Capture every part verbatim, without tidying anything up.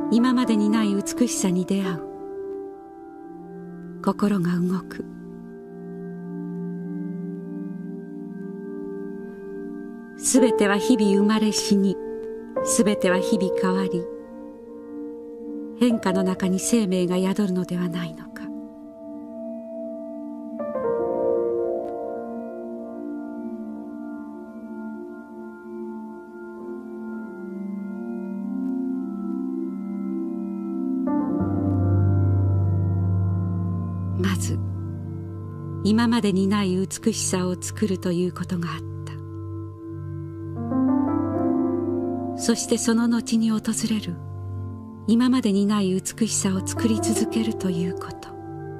今までにない美しさに出会う。心が動く。すべては日々生まれ死に、すべては日々変わり、変化の中に生命が宿るのではないのか。まず今までにない美しさを作るということがあった。そしてその後に訪れる今までにない美しさを作り続けるということ。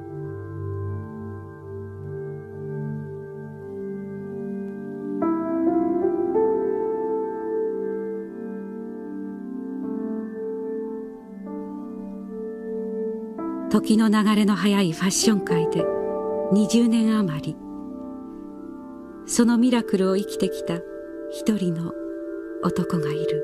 時の流れの速いファッション界でにじゅうねん余り、そのミラクルを生きてきた一人の男がいる。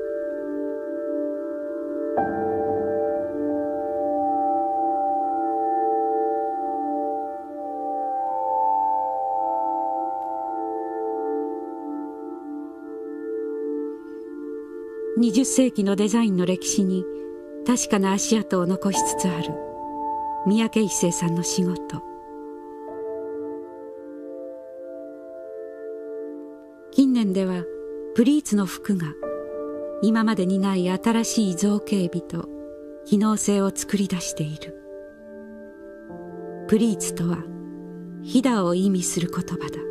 にじゅっ世紀のデザインの歴史に確かな足跡を残しつつある三宅一生さんの仕事。近年ではプリーツの服が今までにない新しい造形美と機能性を作り出している。プリーツとはひだを意味する言葉だ。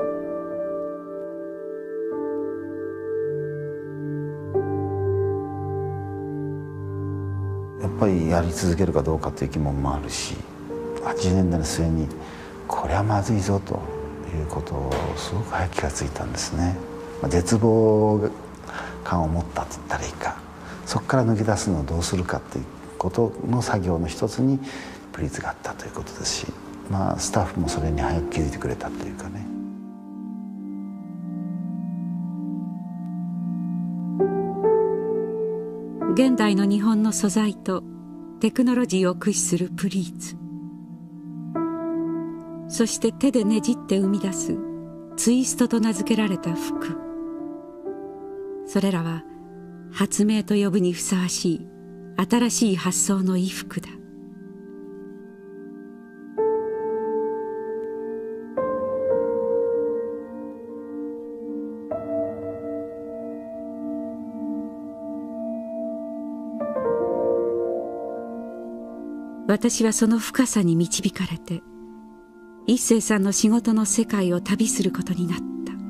やっぱりやり続けるかどうかという疑問もあるし、はちじゅうねんだいの末にこれはまずいぞということをすごく早く気がついたんですね。絶望感を持ったと言ったらいいか、そこから抜け出すのをどうするかということの作業の一つにプリーツがあったということですし、まあ、スタッフもそれに早く気づいてくれたというかね。 現代の日本の素材とテクノロジーを駆使するプリーツ、そして手でねじって生み出すツイストと名付けられた服、それらは発明と呼ぶにふさわしい新しい発想の衣服だ。私はその深さに導かれて一生さんの仕事の世界を旅することになった。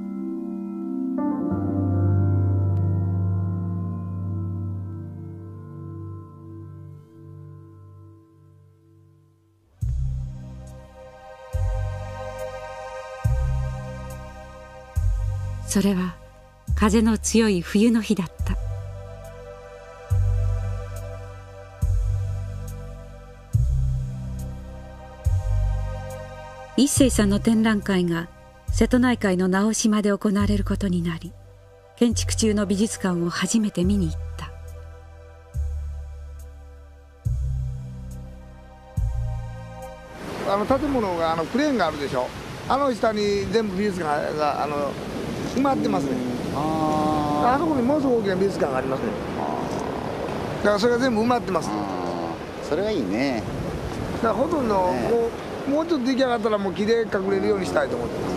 それは風の強い冬の日だった。一生さんの展覧会が瀬戸内海の直島で行われることになり、建築中の美術館を初めて見に行った。 あの建物があのクレーンがあるでしょ。あの下に全部美術館があの埋まってますね。ああそこにものすごく大きな美術館がありますね。だからそれが全部埋まってます。 それはいいね。 だからほとんどこう、ね、もうちょっと出来上がったらもう木で隠れるようにしたいと思ってます。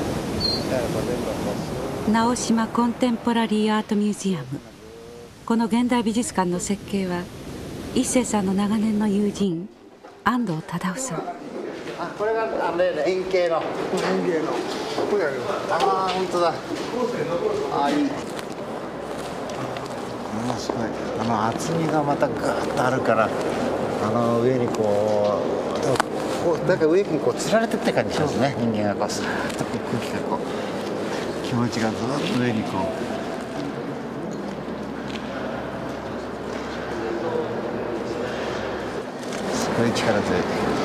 直島コンテンポラリーアートミュージアム。この現代美術館の設計は一生さんの長年の友人安藤忠夫さん。 あ、これがあれ円形の。 円形の。これある。 ああ、本当だ。ああ、いい。面白い。あの厚みがまたガーッとあるから、あの上にこう。こうなんか上にこうつられてって感じしますね。人間がこうスーッとこう空気がこう気持ちがずっと上にこう。すごい力強い。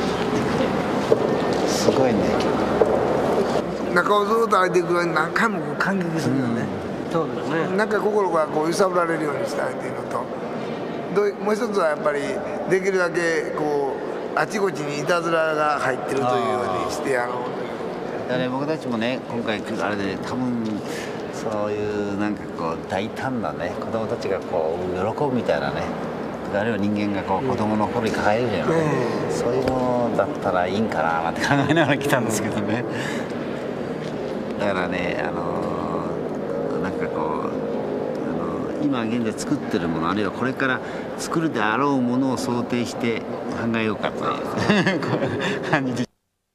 すごいね。 中をずっと歩いていくように何回も感激するよね。 そうですね。 なんか心がこう揺さぶられるようにしたいっていうのと、 どもう一つはやっぱりできるだけこうあちこちにいたずらが入ってるというようにしてやろうという。 だからね、僕たちもね今回あれで多分そういうなんかこう大胆なね子供たちがこう喜ぶみたいなね、あるいは人間がこう子供の頃に抱えるじゃない、うん、そういうものだったらいいんかななんて考えながら来たんですけどね。だからね、あのー、なんかこう、あのー、今現在作ってるもの、あるいはこれから作るであろうものを想定して考えようかというこういう感じで。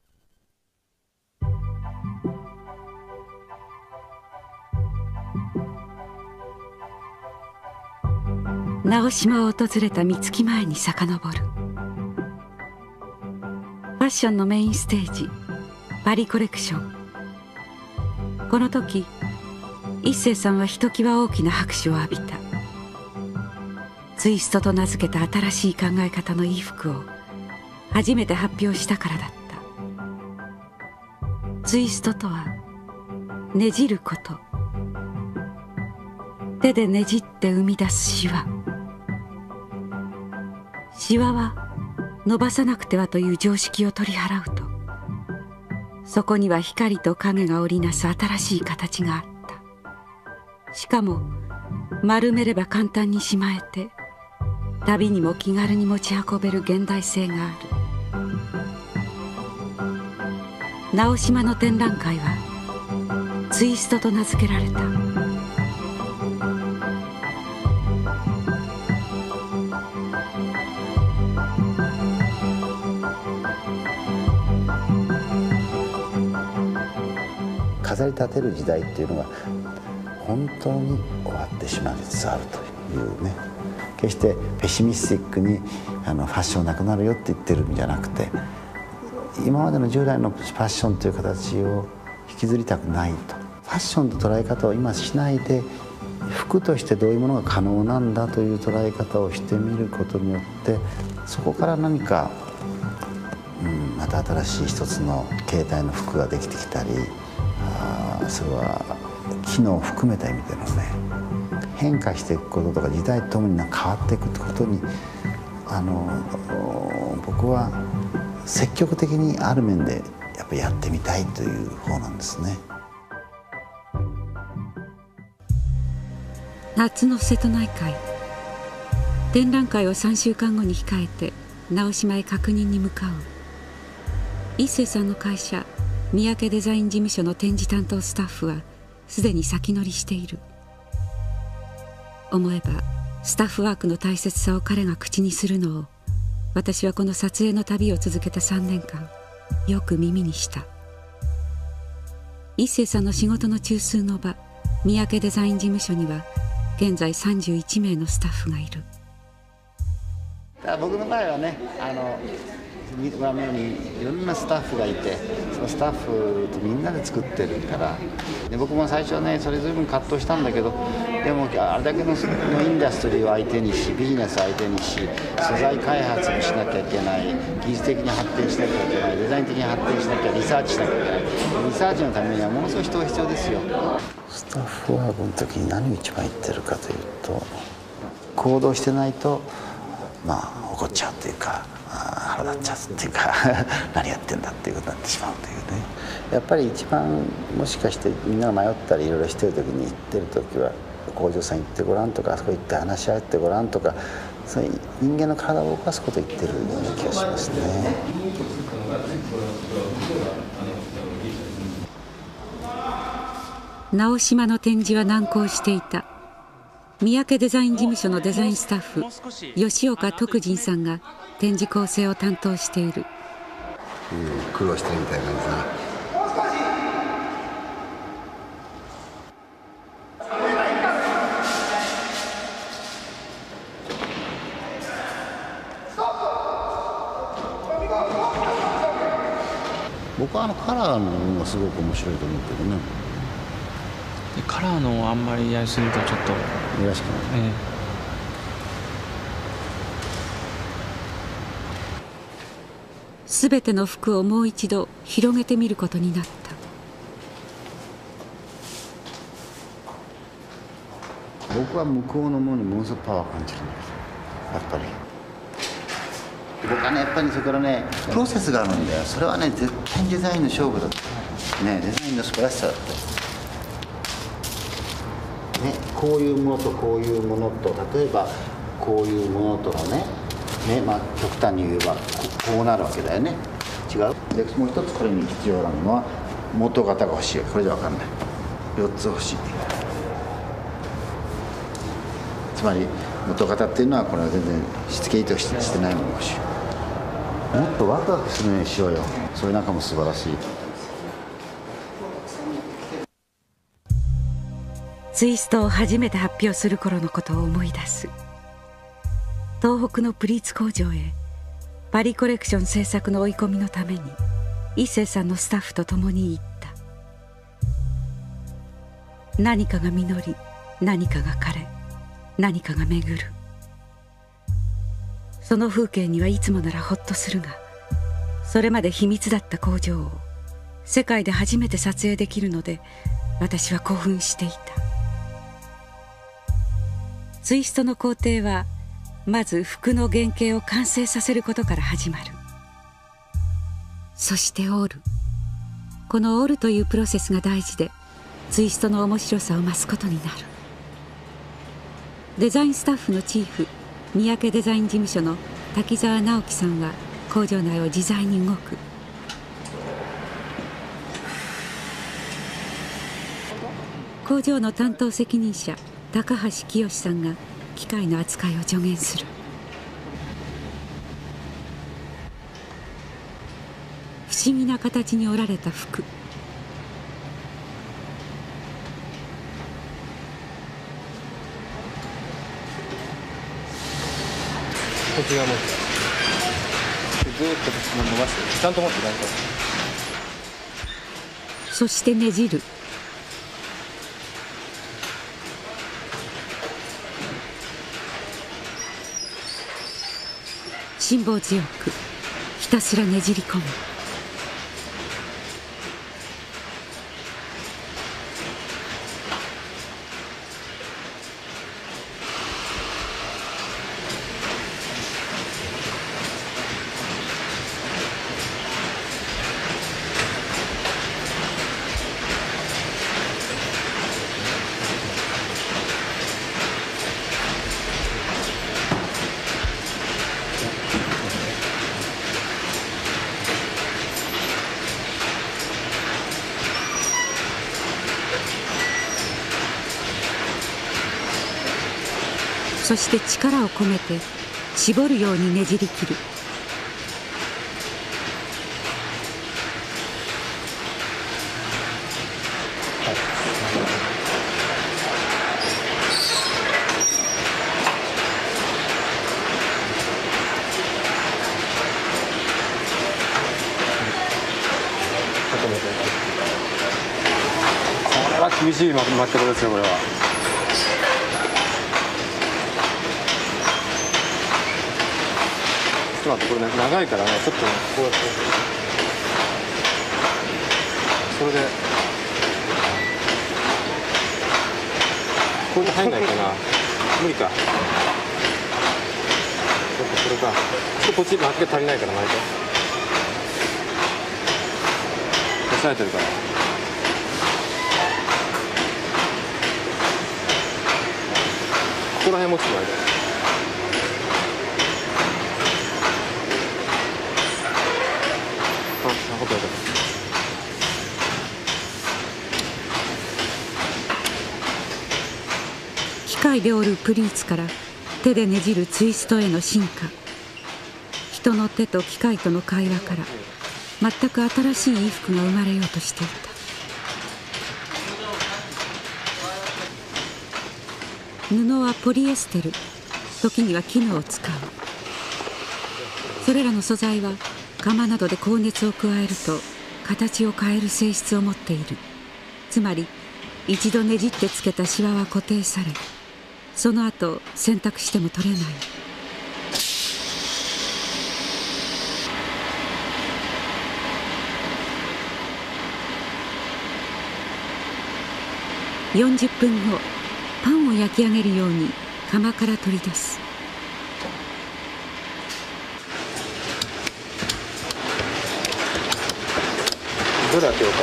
直島を訪れた三月前に遡る。ファッションのメインステージ、パリコレクション。この時一生さんはひときわ大きな拍手を浴びた。ツイストと名付けた新しい考え方の衣服を初めて発表したからだった。ツイストとはねじること、手でねじって生み出すシワ。シワは伸ばさなくてはという常識を取り払うと、そこには光と影が織りなす新しい形があった。しかも丸めれば簡単にしまえて、旅にも気軽に持ち運べる現代性がある。直島の展覧会はツイストと名付けられた。 飾り立てる時代っていうのが本当に終わってしまいつつあるというね、決してペシミスティックにあのファッションなくなるよって言ってるんじゃなくて、今までの従来のファッションという形を引きずりたくないと。ファッションと捉え方を今しないで、服としてどういうものが可能なんだという捉え方をしてみることによって、そこから何か、うん、また新しい一つの形態の服ができてきたり、あそれは機能を含めた意味でのね、変化していくこととか時代とともに変わっていくことに、あの僕は積極的にある面でやっぱりやってみたいという方なんですね。 夏の瀬戸内海、展覧会をさんしゅうかんごに控えて直島へ確認に向かう。一生さんの会社三宅デザイン事務所の展示担当スタッフはすでに先乗りしている。思えばスタッフワークの大切さを彼が口にするのを、私はこの撮影の旅を続けたさんねんかんよく耳にした。一生さんの仕事の中枢の場、三宅デザイン事務所には現在さんじゅういちめいのスタッフがいる。 僕の場合はね、あのご覧のようにいろんなスタッフがいて、そのスタッフとみんなで作ってるから、で僕も最初はねそれ随分葛藤したんだけど、でもあれだけのインダストリーを相手にし、ビジネスを相手にし、素材開発もしなきゃいけない、技術的に発展しなきゃいけない、デザイン的に発展しなきゃ、リサーチしなきゃいけない。リサーチのためにはものすごい人が必要ですよ。スタッフワークの時に何を一番言ってるかというと、行動してないとまあ怒っちゃうっていうか、腹立っちゃうっていうか何やってんだっていうことになってしまうというね。やっぱり一番もしかしてみんなが迷ったりいろいろしてる時に、行ってる時は工場さん行ってごらんとか、あそこ行って話し合ってごらんとか、そういう人間の体を動かすことを言ってるような気がしますね。 直島の展示は難航していた。三宅デザイン事務所のデザインスタッフ吉岡徳仁さんが展示構成を担当している。 うん、苦労してるみたいな感じな。 僕はあのカラーのものがすごく面白いと思うけどね。 カラーのあんまりやりすぎるとちょっといやらしくない、ええ、 すべての服をもう一度広げてみることになった。 僕は向こうのものにものすごくパワーを感じるんです。 やっぱり。僕はねやっぱりそれからねプロセスがあるんだよ。それはね絶対にデザインの勝負だってね、デザインの素晴らしさだってね、こういうものとこういうものと例えばこういうものとかね、ね、まあ極端に言えば こ, こうなるわけだよね。違うでもう一つこれに必要なのは元型が欲しい。これじゃ分かんない。よっつ欲しい。つまり元型っていうのはこれは全然しつけ糸してしてないものが欲しい。もっとワクワクするようにしようよ。それなんかも素晴らしい。 ツイストを初めて発表する頃のことを思い出す。東北のプリーツ工場へパリコレクション制作の追い込みのために一生さんのスタッフと共に行った。何かが実り、何かが枯れ、何かが巡る。その風景にはいつもならほっとするが、それまで秘密だった工場を世界で初めて撮影できるので私は興奮していた。ツイストの工程はまず服の原型を完成させることから始まる。そして織る。この織るというプロセスが大事でツイストの面白さを増すことになる。デザインスタッフのチーフ三宅デザイン事務所の滝沢直樹さんは工場内を自在に動く。工場の担当責任者高橋清さんが機械の扱いを助言する。不思議な形に織られた服。 こっち側持ってずーっと伸ばしてちゃんと持ってないと。 そしてねじる。辛抱強くひたすらねじり込む。そして力を込めて絞るようにねじり切る。 これは厳しい巻き方ですよこれは。ちょっと待って、これね長いからね、ちょっとねこうやってそれでこれで入んないかな。無理か。ちょっとこれか。ちょっとこっち巻きが足りないから巻いて押さえてるから。ここら辺もちょっと巻いて。 機械で織るプリーツから手でねじるツイストへの進化。人の手と機械との会話から全く新しい衣服が生まれようとしていた。布はポリエステル、時には絹を使う。それらの素材は窯などで高熱を加えると形を変える性質を持っている。つまり一度ねじってつけたシワは固定され、その後洗濯しても取れない。よんじゅっぷんご、パンを焼き上げるように窯から取り出す。 どれ開けようか。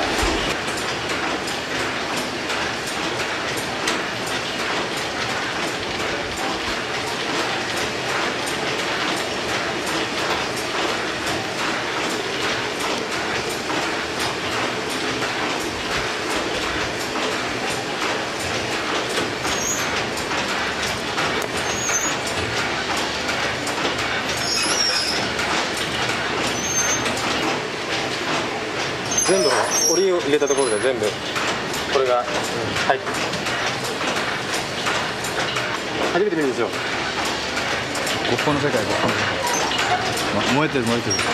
全部折りを入れたところで全部これが入って、初めて見るんですよ。 ごっこの世界、ごっこの世界、ま、燃えてる燃えてる、うん、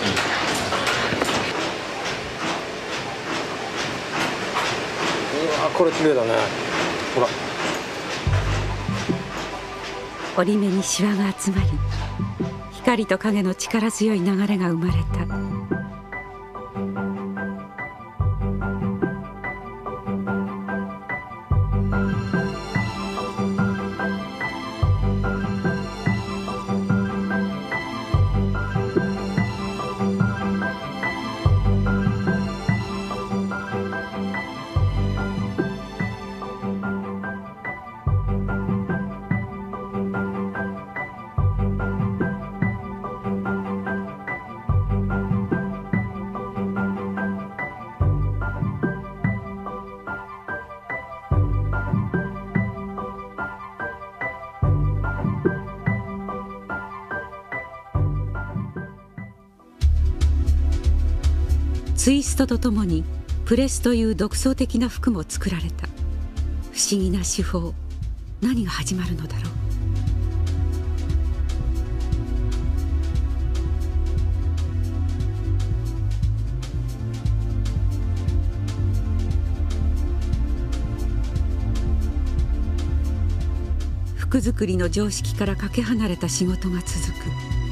うわこれ綺麗だね。ほら折り目にシワが集まり、光と影の力強い流れが生まれた。ツイストとともにプレスという独創的な服も作られた。不思議な手法、何が始まるのだろう。服作りの常識からかけ離れた仕事が続く。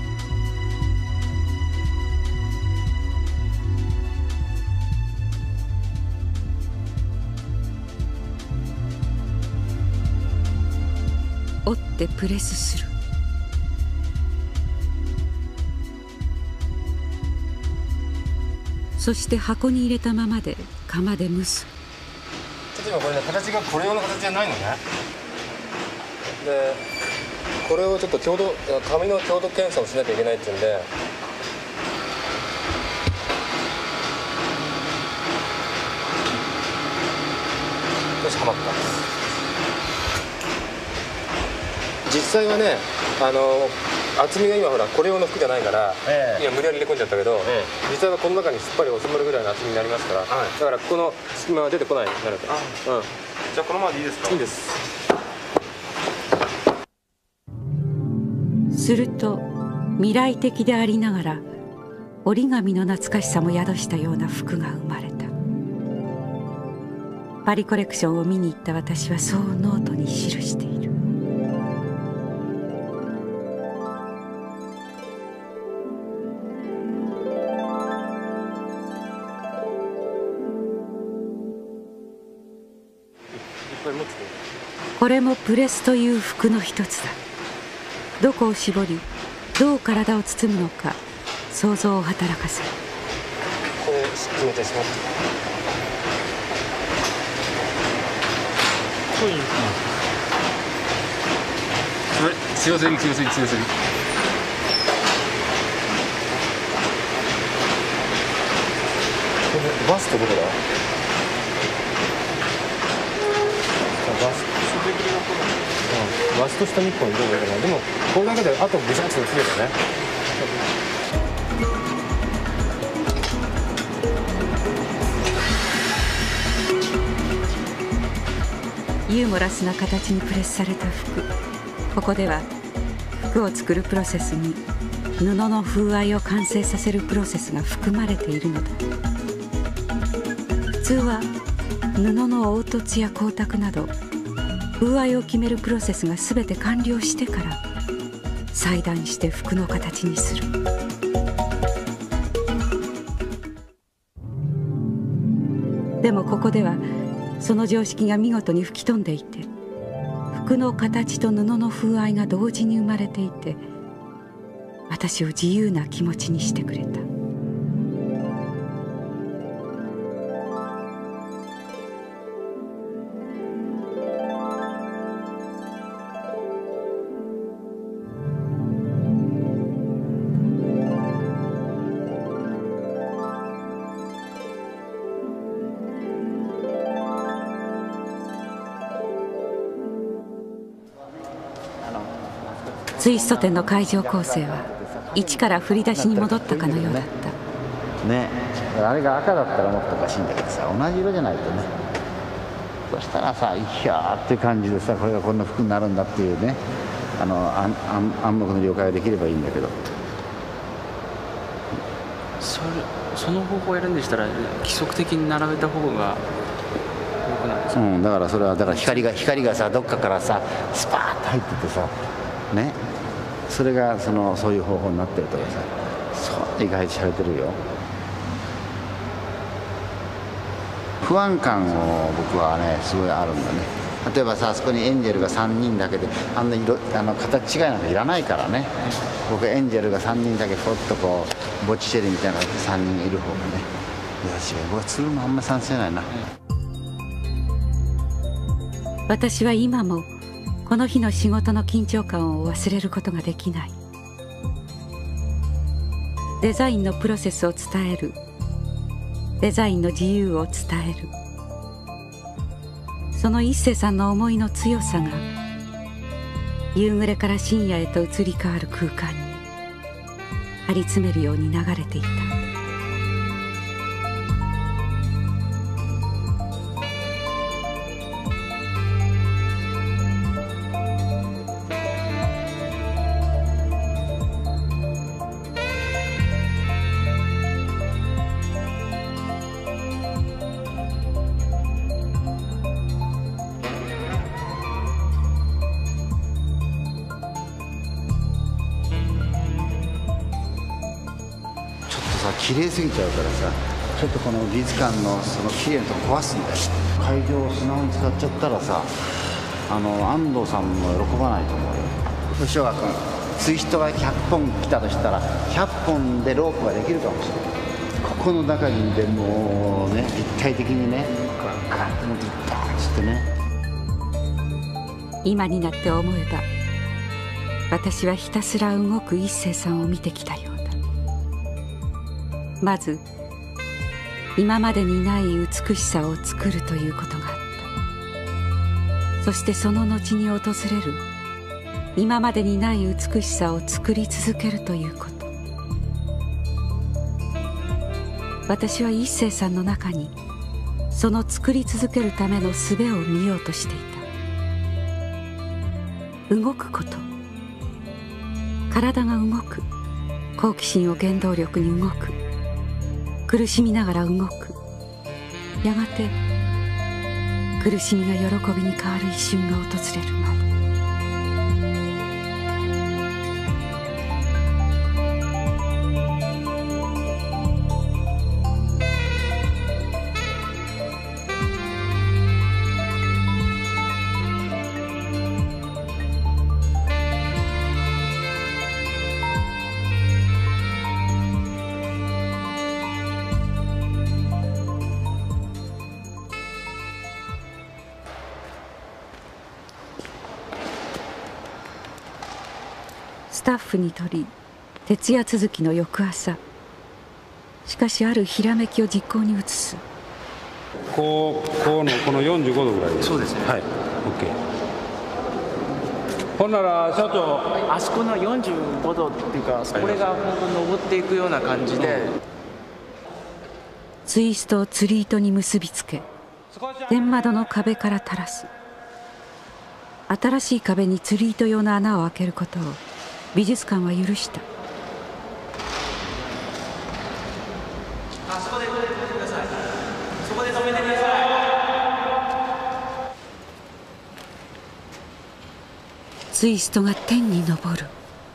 折ってプレスする。そして箱に入れたままで窯で蒸す。 例えばこれね、形がこれ用の形じゃないのね。でこれをちょっと強度紙の強度検査をしなきゃいけないっていうんで、よしはまった。実際はね、あの厚みが今ほらこれ用の服じゃないから、ええ、今無理やり入れ込んじゃったけど、ええ、実際はこの中にすっぱり収まるぐらいの厚みになりますから、はい、だからここの隙間は出てこないようになると。うん、じゃあこのままでいいですか？いいです。 すると未来的でありながら折り紙の懐かしさも宿したような服が生まれた。パリコレクションを見に行った私はそうノートに記している。これもプレスという服の一つだ。どこを絞りどう体を包むのか想像を働かせる。 こう決めてしまってこういう、うん、 強すぎ強すぎ強すぎ。 バスってどこだ？バスうん、バスと下にいっぽんどうかな。でもこの中であとぐしゃっとすればね。 ユーモラスな形にプレスされた服。ここでは服を作るプロセスに布の風合いを完成させるプロセスが含まれているのだ。普通は布の凹凸や光沢など風合いを決めるプロセスが全て完了してから裁断して服の形にする。でもここではその常識が見事に吹き飛んでいて、服の形と布の風合いが同時に生まれていて、私を自由な気持ちにしてくれた。 ツイスト展の会場構成は一から振り出しに戻ったかのようだったね。あれが赤だったらもっとおかしいんだけどさ、同じ色じゃないとね。そしたらさ、いやーっていう感じでさ、これがこんな服になるんだっていうね、あの暗暗黙の了解ができればいいんだけど、 それその方法をやるんでしたら規則的に並べた方が良くないですか？ うん、だからそれはだから光が光がさ、どっかからさスパーッと入っててさね、それがそのそういう方法になってるとかさ、そう意外としゃれてるよ。不安感を僕はねすごいあるんだね。例えばさ、あそこにエンジェルがさんにんだけであんな色あの形違いなんかいらないからね。僕エンジェルがさんにんだけポッとこうボッチシェリみたいなさんにんいる方がね、いや違う、僕はつるのあんまり賛成ないな。 私は今もこの日の仕事の緊張感を忘れることができない。デザインのプロセスを伝える、デザインの自由を伝える、その一世さんの思いの強さが夕暮れから深夜へと移り変わる空間に張り詰めるように流れていた。 綺麗すぎちゃうからさ、ちょっとこの美術館のその綺麗なとこ壊すんだよ。会場を素直に使っちゃったらさ、あの安藤さんも喜ばないと思うよ。吉岡君、ツイストがひゃっぽん来たとしたらひゃっぽんでロープができるかもしれない。ここの中にでもうね、立体的にね、ガラッと持ってバーンつってね。 今になって思えば私はひたすら動く一世さんを見てきたようだ。まず今までにない美しさを作るということがあった。そしてその後に訪れる今までにない美しさを作り続けるということ。私は一世さんの中にその作り続けるための術を見ようとしていた。動くこと、体が動く、好奇心を原動力に動く、苦しみながら動く、やがて苦しみが喜びに変わる一瞬が訪れるまで。スタッフにとり徹夜続きの翌朝、しかしあるひらめきを実行に移す。 こうこうのこのよんじゅうごどぐらいで。 そうですね。 はい、オッケー。ほんなら社長、 あそこのよんじゅうごどっていうか、これが本当に登っていくような感じで、 ツイストを釣り糸に結びつけ、天窓の壁から垂らす。新しい壁に釣り糸用の穴を開けることを美術館は許した。 あそこで止めてください。そこで止めてください。 ツイストが天に昇る。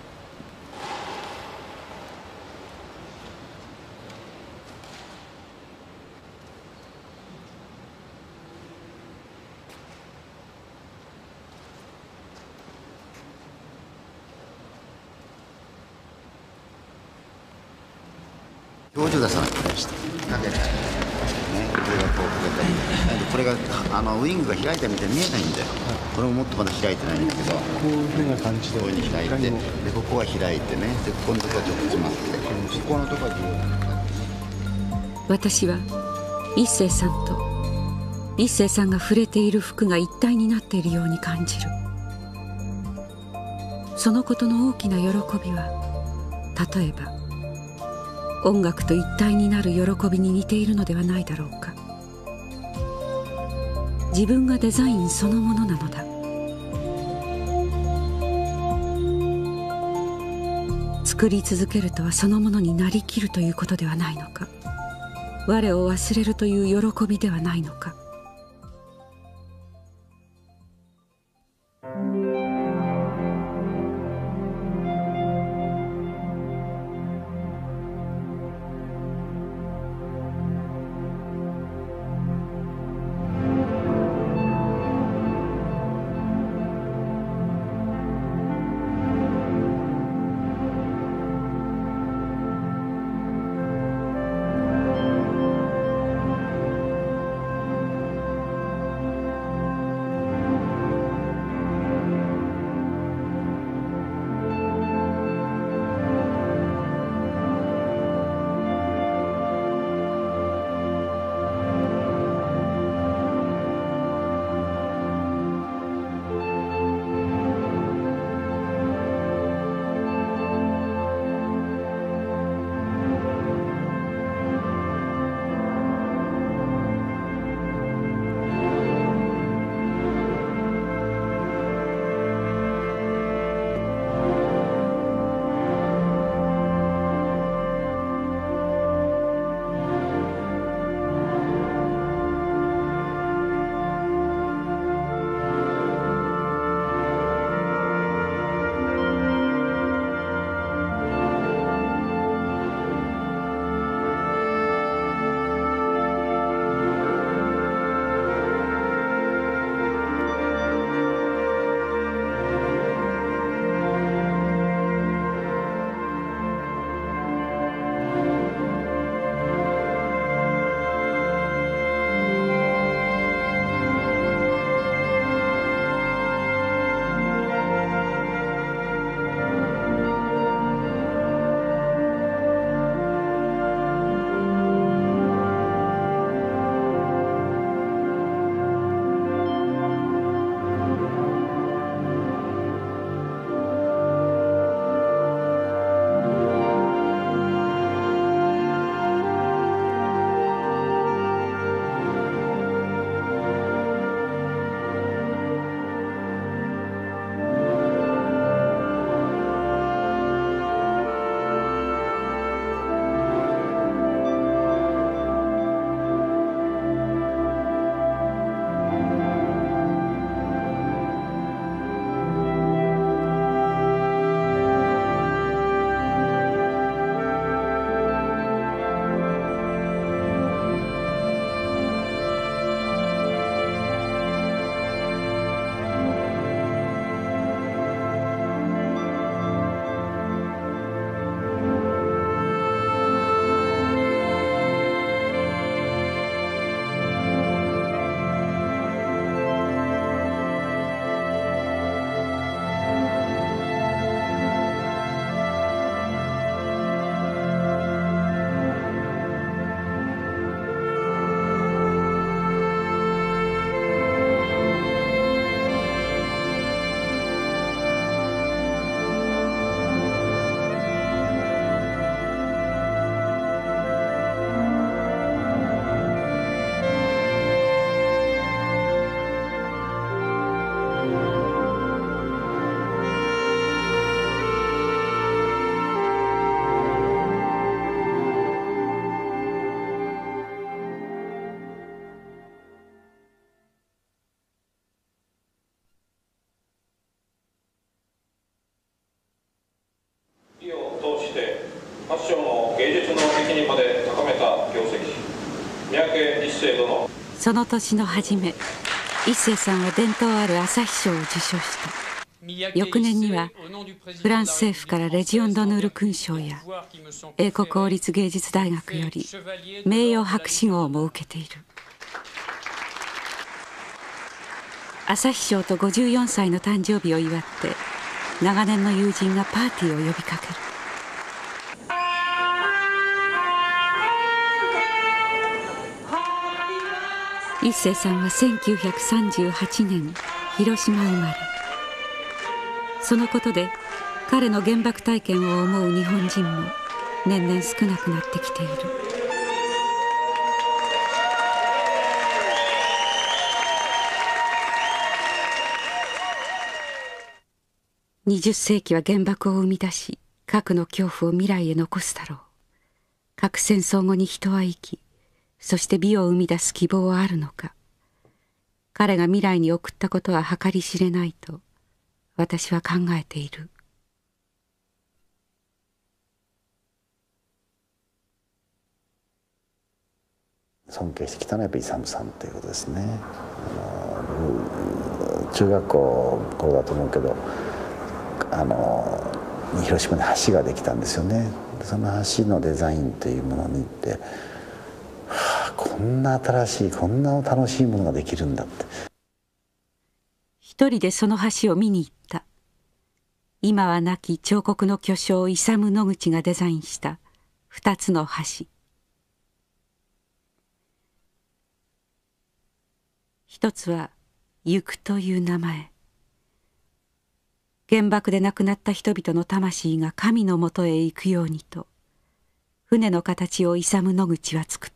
表情出さなきゃいけないし、かけない。ね、これがこうかけたり、これがあのウィングが開いたみたいに見えないんだよ。これももっとまだ開いてないんだけど、こういうふうな感じで、こういうふうに開いて、でここは開いてね、でここのところはちょっと詰まって、ここのところは重要な感じ。 私は一世さんと一世さんが触れている服が一体になっているように感じる。 そのことの大きな喜びは、例えば音楽と一体になる喜びに似ているのではないだろうか。自分がデザインそのものなのだ。作り続けるとはそのものになりきるということではないのか。我を忘れるという喜びではないのか。 ファッションを芸術の域にまで高めた業績、三宅一生殿。 その年の初め、一生さんは伝統ある朝日賞を受賞した。翌年にはフランス政府からレジオン・ドヌール勲章や英国王立芸術大学より名誉博士号も受けている。朝日賞とごじゅうよんさいの誕生日を祝って長年の友人がパーティーを呼びかける。一生さんはせんきゅうひゃくさんじゅうはちねん広島生まれ。そのことで彼の原爆体験を思う日本人も年々少なくなってきている。にじゅっ世紀は原爆を生み出し、核の恐怖を未来へ残すだろう。核戦争後に人は生き、そして美を生み出す希望はあるのか。彼が未来に送ったことは計り知れないと私は考えている。 尊敬してきたのはやっぱり勇さんということですね。あの中学校頃だと思うけど、あの広島で橋ができたんですよね。その橋のデザインというものに行って、はあ、こんな新しいこんな楽しいものができるんだって。 一人でその橋を見に行った。今は亡き彫刻の巨匠勇野口がデザインした二つの橋。一つは行くという名前。原爆で亡くなった人々の魂が神のもとへ行くようにと、船の形を勇野口は作った。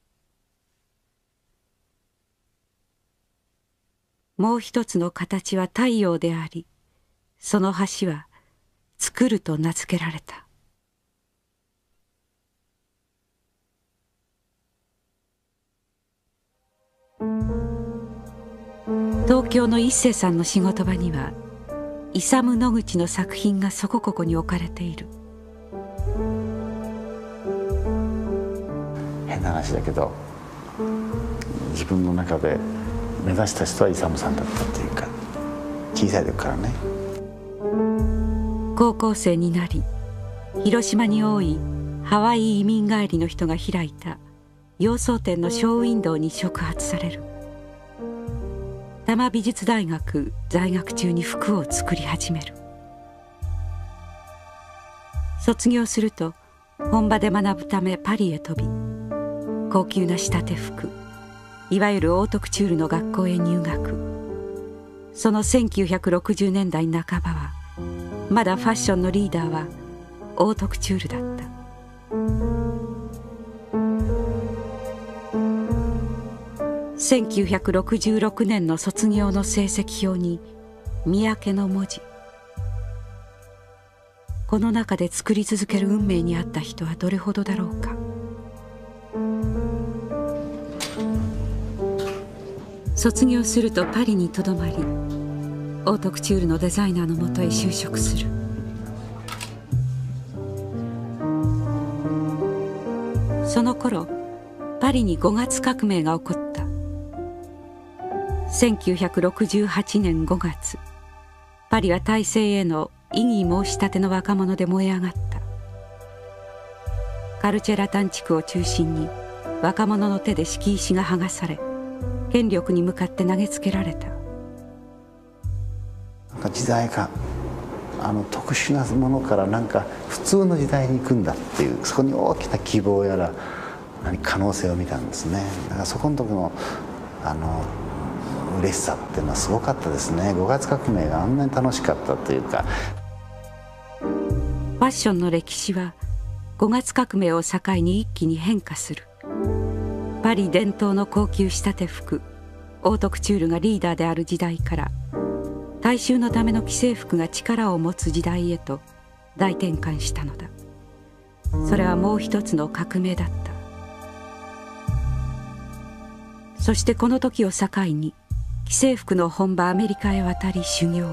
もう一つの形は太陽であり、その橋は作ると名付けられた。東京の一世さんの仕事場には勇野口の作品がそこここに置かれている。 変な話だけど、自分の中で目指した人は勇さんだったというか、小さい時からね。 高校生になり、広島に多いハワイ移民帰りの人が開いた洋装店のショーウィンドウに触発される。多摩美術大学在学中に服を作り始める。卒業すると本場で学ぶためパリへ飛び、高級な仕立て服、いわゆるオートクチュールの学校へ入学。そのせんきゅうひゃくろくじゅうねんだいなかばはまだファッションのリーダーはオートクチュールだった。せんきゅうひゃくろくじゅうろくねんの卒業の成績表に三宅の文字。この中で作り続ける運命にあった人はどれほどだろうか。卒業するとパリにとどまり、オートクチュールのデザイナーのもとへ就職する。その頃パリにごがつ革命が起こった。せんきゅうひゃくろくじゅうはちねんごがつ、パリは体制への異議申し立ての若者で燃え上がった。カルチェラタン地区を中心に若者の手で敷石が剥がされ、権力に向かって投げつけられた。 なんか時代があの特殊なものからなんか普通の時代に行くんだっていう、そこに大きな希望やら何可能性を見たんですね。だからそこの時のあの嬉しさっていうのはすごかったですね。ごがつ革命があんなに楽しかったというか。 ファッションの歴史はごがつ革命を境に一気に変化する。パリ伝統の高級仕立て服オートクチュールがリーダーである時代から、大衆のための既製服が力を持つ時代へと大転換したのだ。それはもう一つの革命だった。そしてこの時を境に既製服の本場アメリカへ渡り修行。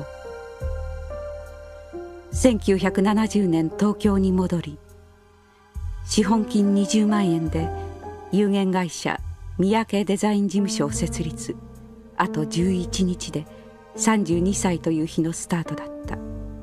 せんきゅうひゃくななじゅうねん東京に戻り、資本金にじゅうまんえんで有限会社三宅デザイン事務所を設立。あとじゅういちにちでさんじゅうにさいという日のスタートだった。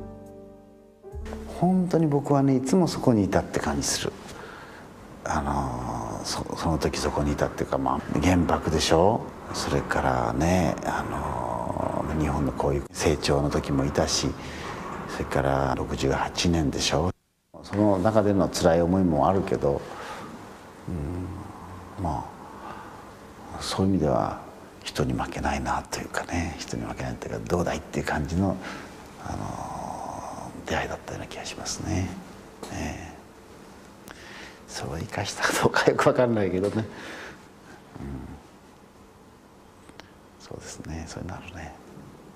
本当に僕はね、いつもそこにいたって感じする。あの そ, その時そこにいたっていうか、まあ、原爆でしょ。それからね、あの日本のこういう成長の時もいたし、それからろくじゅうはちねんでしょ。その中での辛い思いもあるけど、うん、まあそういう意味では人に負けないなというかね、人に負けないというか、どうだいっていう感じの、あの出会いだったような気がしますね。えー、それを生かしたかどうかよく分かんないけどね、うん、そうですね、そういうのあるね。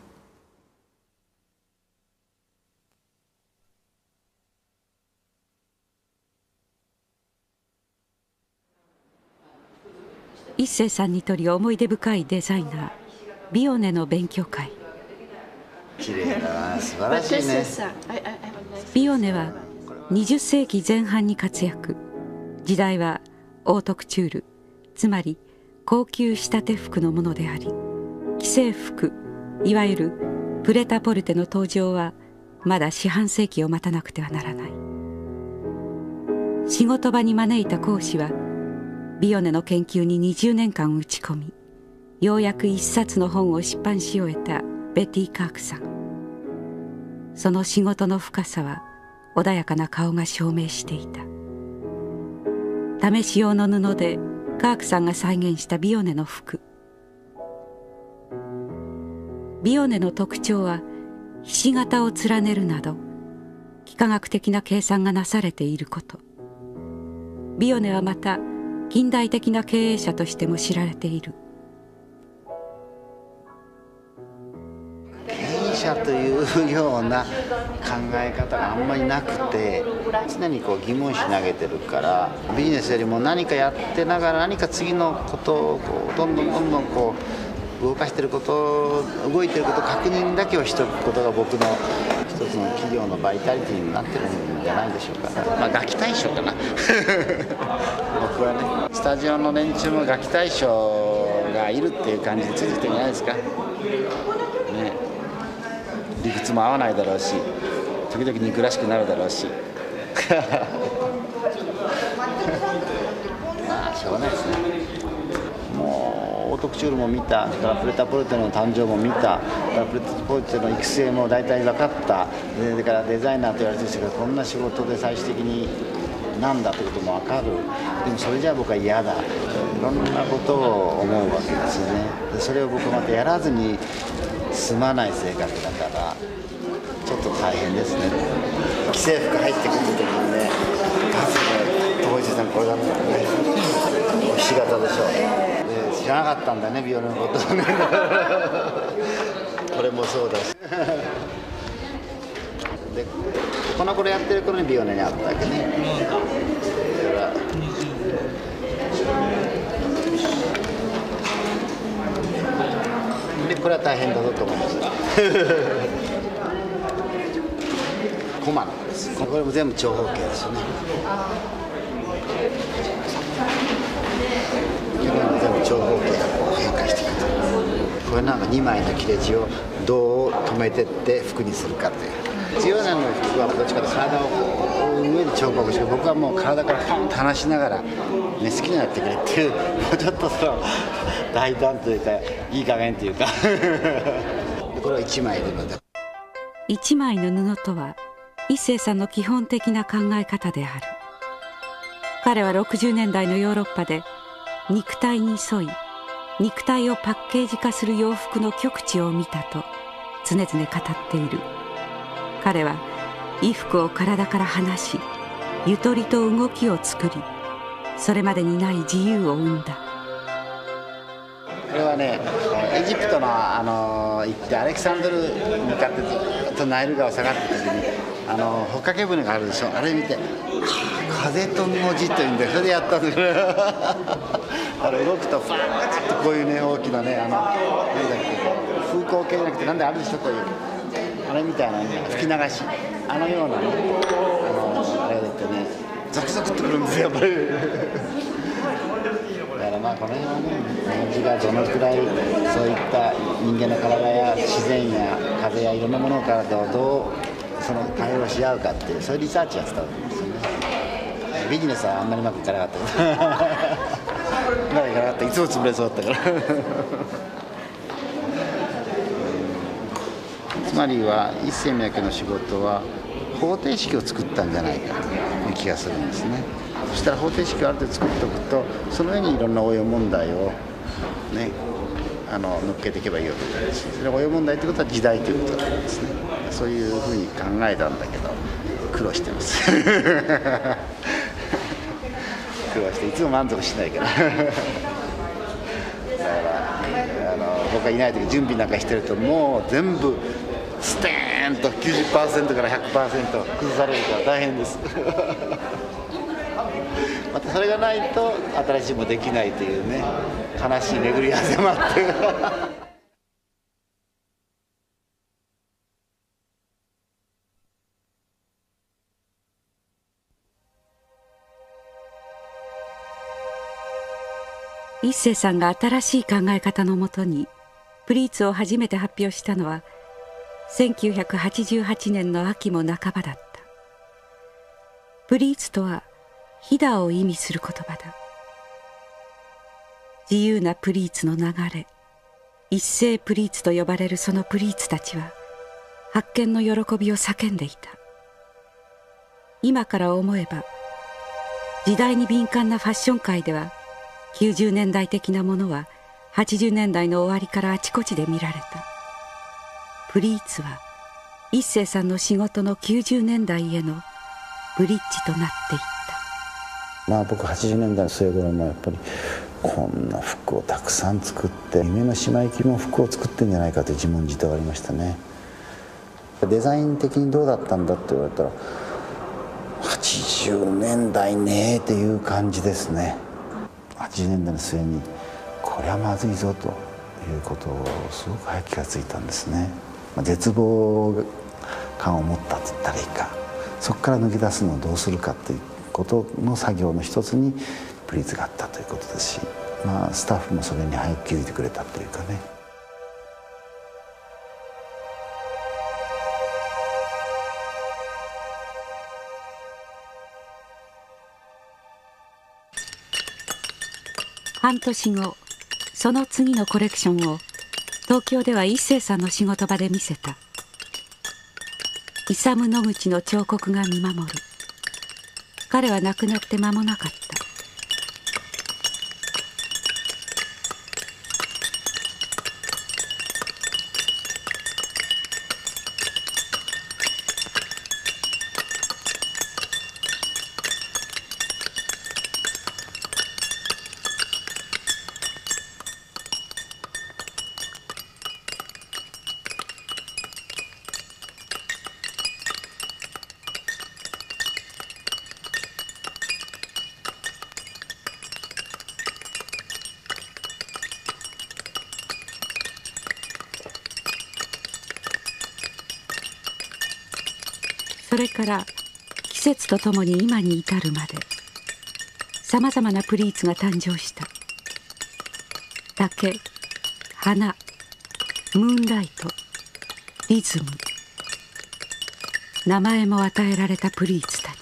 一生さんにとり思い出深いデザイナービオネの勉強会。 綺麗だな、素晴らしいね。 ビオネはにじゅっせいきぜん半に活躍。時代はオートクチュール、つまり高級仕立て服のものであり、既製服、いわゆるプレタポルテの登場はまだ四半世紀を待たなくてはならない。仕事場に招いた講師はビオネの研究ににじゅうねんかん打ち込み、ようやく一冊の本を出版し終えたベティ・カークさん。その仕事の深さは穏やかな顔が証明していた。試し用の布でカークさんが再現したビオネの服。ビオネの特徴はひし形を連ねるなど幾何学的な計算がなされていること。ビオネはまた近代的な経営者としても知られている。 経営者というような考え方があんまりなくて、常にこう疑問視投げてるから、ビジネスよりも何かやってながら何か次のことをこうどんどんどんどんこう動かしてること、動いてること、確認だけをしておくことが僕の一つの企業のバイタリティになってるんじゃないでしょうか。まあガキ大将かな僕はね、スタジオの連中もガキ大将がいるっていう感じでついてきてるんじゃないですかね。理屈も合わないだろうし、時々憎らしくなるだろうしまあしょうがないですね。もうオートクチュールも見た、からプレタポルテの誕生も見た、プレタポルテの育成も大体分かった、だからデザイナーと言われてる人がこんな仕事で最終的になんだってことも分かる。でもそれじゃあ僕は嫌だ、いろんなことを思うわけですよね。でそれを僕またやらずに済まない性格だからちょっと大変ですね。既製服入ってくる時にね、まずね、当時さんこれだったね、ひし形でしょ。で知らなかったんだね、ビオネのことをねこれもそうだしでこの頃やってる頃にビオネにあったわけね。だからでこれは大変だぞと思いますコマなんです。これも全部長方形ですよね。全部長方形がこう変化していくと。これなんかにまいの切れ字をどう止めてって服にするかという。ビオネの服はどっちかというと体を上に彫刻して、僕はもう体からポンと離しながら、ね、好きになってくれっていう、もうちょっとその大胆というかいい加減というかこれはいちまいでので一枚の布とは一生さんの基本的な考え方である。彼はろくじゅうねんだいのヨーロッパで肉体に沿い肉体をパッケージ化する洋服の極致を見たと常々語っている。彼は衣服を体から離し、ゆとりと動きを作り、それまでにない自由を生んだ。 これはね、エジプトのあの行ってアレキサンドルに向かってずっとナイル川を下がってる時に、あの帆掛け船があるでしょ。あれ見て、風と文字というんで、それでやったんですよあれ動くとファーッとこういうね、大きなね、あのなんだっけ、風光系じゃなくて、なんであるでしょ、こういうあれみたいな、ね、吹き流し、あのようなね、あのあれでってね、ゾクゾクってくるんですよ、やっぱりだからまあこの辺はね、文字がどのくらいそういった人間の体や自然や風やいろんなものからどうその対応し合うかっていう、そういうリサーチが伝わってますよね。ビジネスはあんまりうまくいかなかったうまくいかなかった、いつも潰れそうだったからつまりは一世三宅の仕事は方程式を作ったんじゃないかという気がするんですね。そしたら方程式をある程度作っておくと、その上にいろんな応用問題をね、 あの乗っけていけばいいよと思うし、それが親問題ということは時代ということなんですね。そういうふうに考えたんだけど苦労してます苦労していつも満足しないからだからあの僕がいない時準備なんかしてるともう全部ステーンと きゅうじゅっパーセント から ひゃくパーセント 崩されるから大変ですまたそれがないと新しいもできないというね、悲しい巡り合わせもあって一生さんが新しい考え方のもとにプリーツを初めて発表したのはせんきゅうひゃくはちじゅうはちねんの秋も半ばだった。プリーツとは飛騨を意味する言葉だ。自由なプリーツの流れ、一斉プリーツと呼ばれるそのプリーツたちは発見の喜びを叫んでいた。今から思えば時代に敏感なファッション界ではきゅうじゅうねんだい的なものははちじゅうねんだいの終わりからあちこちで見られた。プリーツは一生さんの仕事のきゅうじゅうねんだいへのブリッジとなっていった。 まあ僕はちじゅうねんだいの末頃もやっぱりこんな服をたくさん作って夢の姉妹機も服を作ってんじゃないかという自問自答がありましたね。デザイン的にどうだったんだって言われたらはちじゅうねんだいねえっていう感じですね。はちじゅうねんだいの末にこれはまずいぞということをすごく早く気がついたんですね。まあ、絶望感を持ったと言ったらいいか、そこから抜け出すのをどうするかということの作業の一つにプリーツがあったということですし、まあ、スタッフもそれに早く気づいてくれたというかね。 半年後、その次のコレクションを東京では一生さんの仕事場で見せた。イサム・ノグチの彫刻が見守る。彼は亡くなって間もなかった。それから季節とともに今に至るまでさまざまなプリーツが誕生した。竹、花、ムーンライト、リズム、名前も与えられたプリーツたち。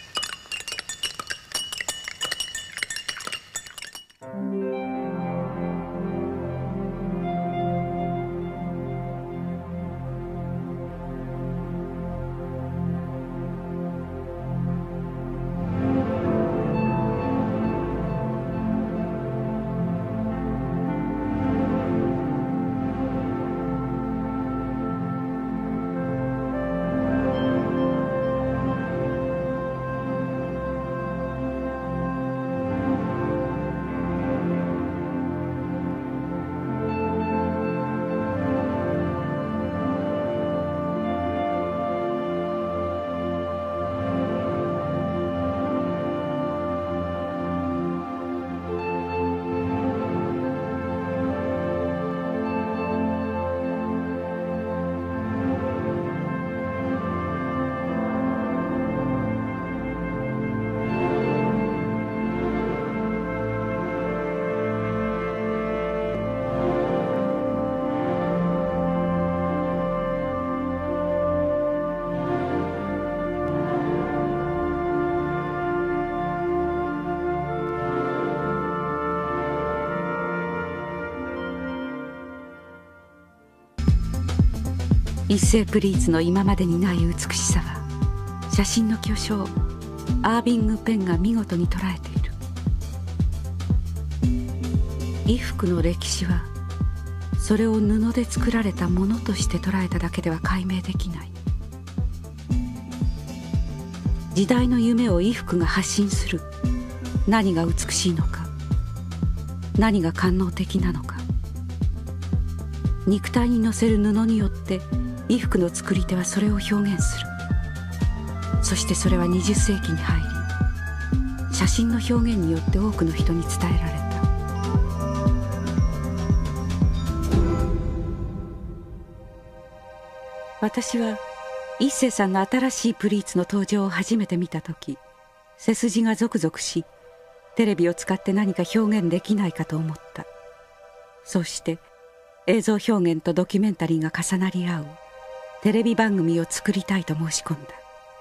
一斉プリーツの今までにない美しさは写真の巨匠アービング・ペンが見事に捉えている。衣服の歴史はそれを布で作られたものとして捉えただけでは解明できない。時代の夢を衣服が発信する。何が美しいのか、何が官能的なのか。肉体に乗せる布によって衣服の作り手はそれを表現する。そしてそれはにじゅっせいきに入り、写真の表現によって多くの人に伝えられた。私は一星さんの新しいプリーツの登場を初めて見た時、背筋がゾクゾクし、テレビを使って何か表現できないかと思った。そして映像表現とドキュメンタリーが重なり合うテレビ番組を作りたいと申し込んだ。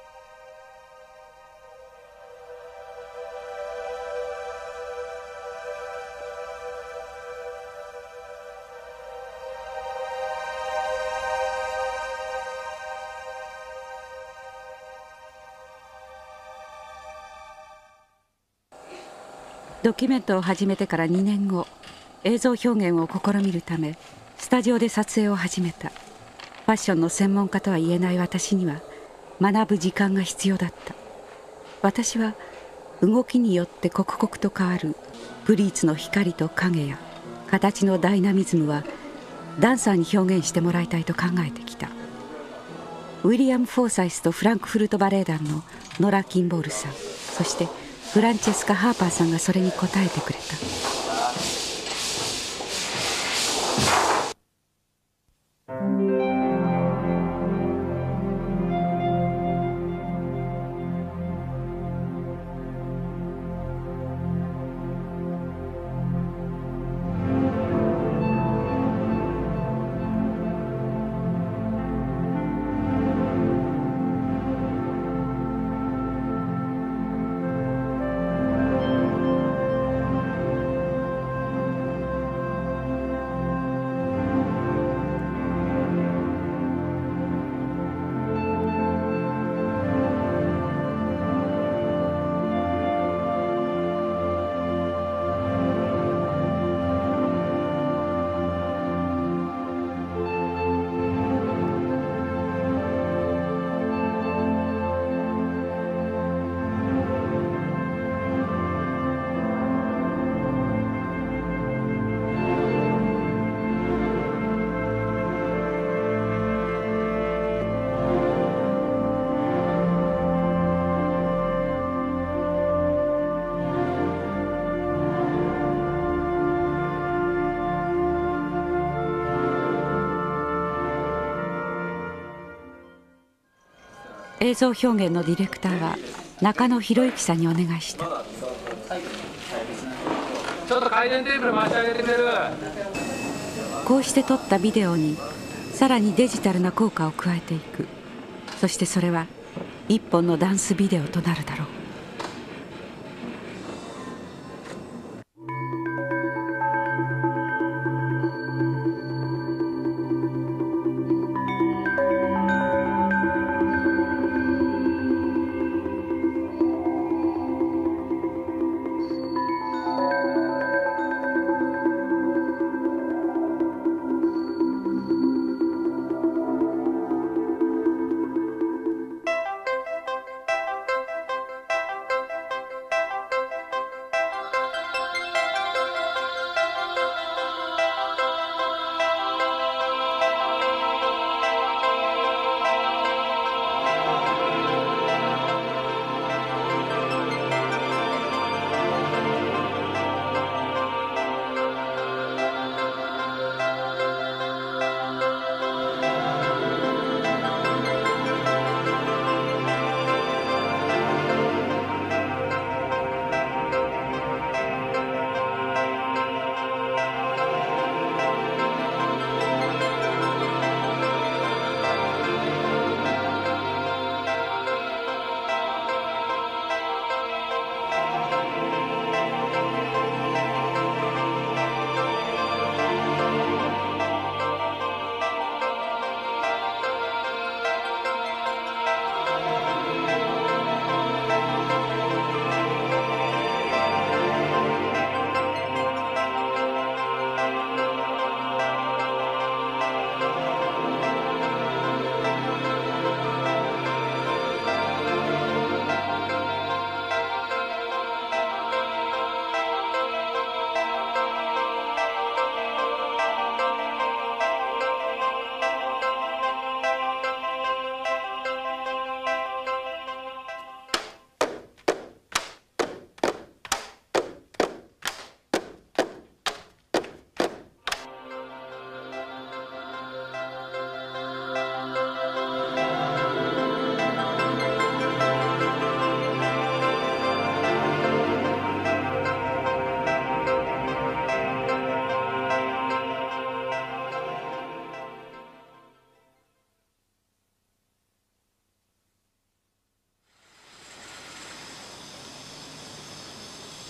ドキュメントを始めてからにねんご、映像表現を試みるためスタジオで撮影を始めた。ファッションの専門家とは言えない私には学ぶ時間が必要だった。私は動きによって刻々と変わるプリーツの光と影や形のダイナミズムはダンサーに表現してもらいたいと考えてきた。ウィリアム・フォーサイスとフランクフルトバレエ団のノラ・キンボールさん、そしてフランチェスカ・ハーパーさんがそれに応えてくれた。映像表現のディレクターは中野博之さんにお願いした。 ちょっと回転テーブル回してあげてくれる？ こうして撮ったビデオにさらにデジタルな効果を加えていく。そしてそれは一本のダンスビデオとなるだろう。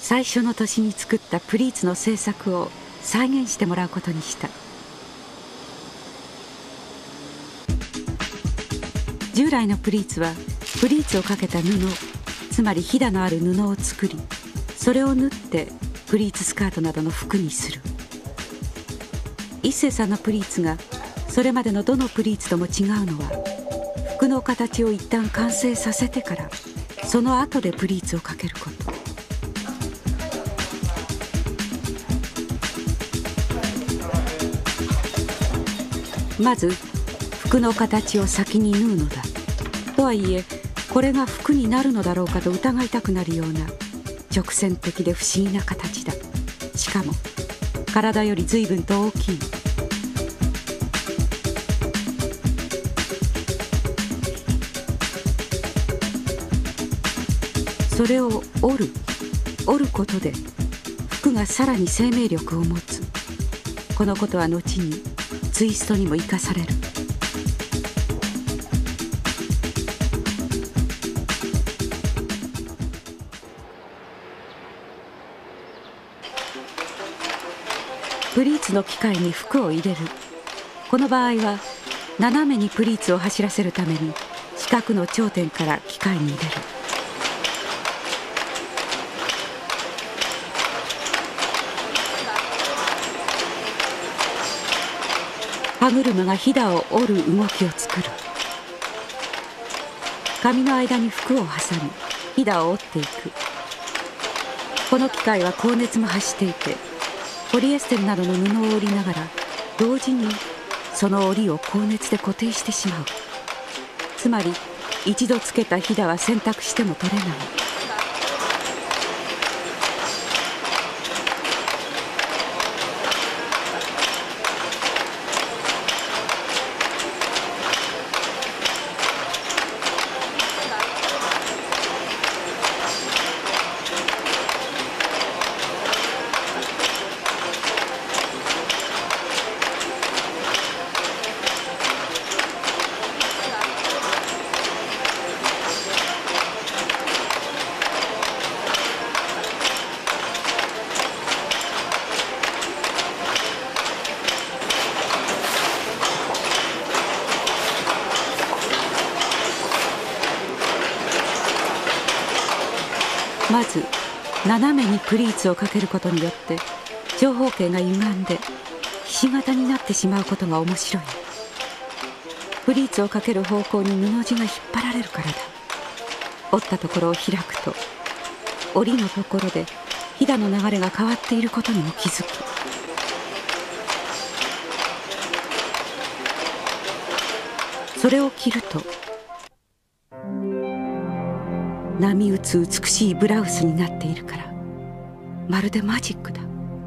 最初の年に作ったプリーツの制作を再現してもらうことにした。従来のプリーツはプリーツをかけた布、つまりひだのある布を作り、それを縫ってプリーツスカートなどの服にする。一生さんのプリーツがそれまでのどのプリーツとも違うのは、服の形を一旦完成させてからその後でプリーツをかけること。まず服の形を先に縫うのだ。とはいえこれが服になるのだろうかと疑いたくなるような直線的で不思議な形だ。しかも体より随分と大きい。それを折る折ることで服がさらに生命力を持つ。このことは後にツイストにも生かされる。プリーツの機械に服を入れる。この場合は斜めにプリーツを走らせるために四角の頂点から機械に入れる。歯車がひだを折る動きを作る。紙の間に服を挟みひだを折っていく。この機械は高熱も発していて、ポリエステルなどの布を織りながら同時にその織りを高熱で固定してしまう。つまり一度つけたひだは洗濯しても取れない。まず斜めにプリーツをかけることによって長方形が歪んでひし形になってしまうことが面白い。プリーツをかける方向に布地が引っ張られるからだ。折ったところを開くと折りのところでひだの流れが変わっていることにも気づく。それを切ると波打つ美しいブラウスになっているから、まるでマジックだ。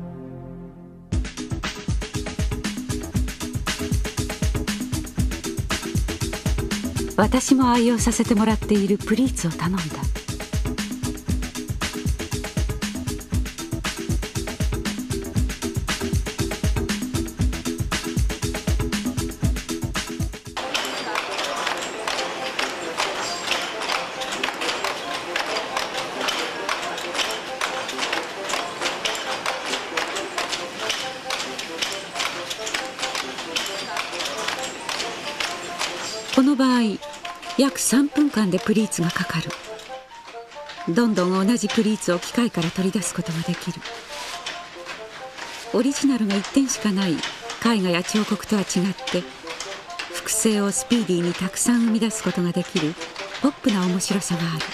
私も愛用させてもらっているプリーツを頼んだ。この場合約さんぷんかんでプリーツがかかる。どんどん同じプリーツを機械から取り出すことができる。オリジナルがいってんしかない絵画や彫刻とは違って複製をスピーディーにたくさん生み出すことができるポップな面白さがある。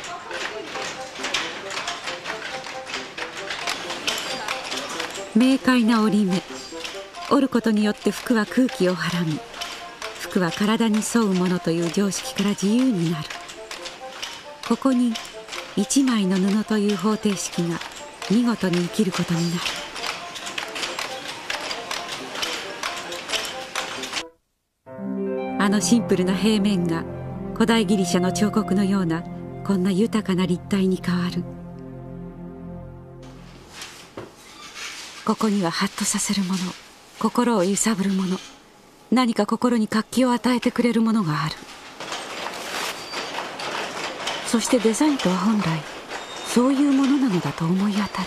明快な折り目。折ることによって服は空気をはらみ、服は体に沿うものという常識から自由になる。ここに一枚の布という方程式が見事に生きることになる。あのシンプルな平面が古代ギリシャの彫刻のようなこんな豊かな立体に変わる。ここにはハッとさせるもの、心を揺さぶるもの、何か心に活気を与えてくれるものがある。そしてデザインとは本来そういうものなのだと思い当たる。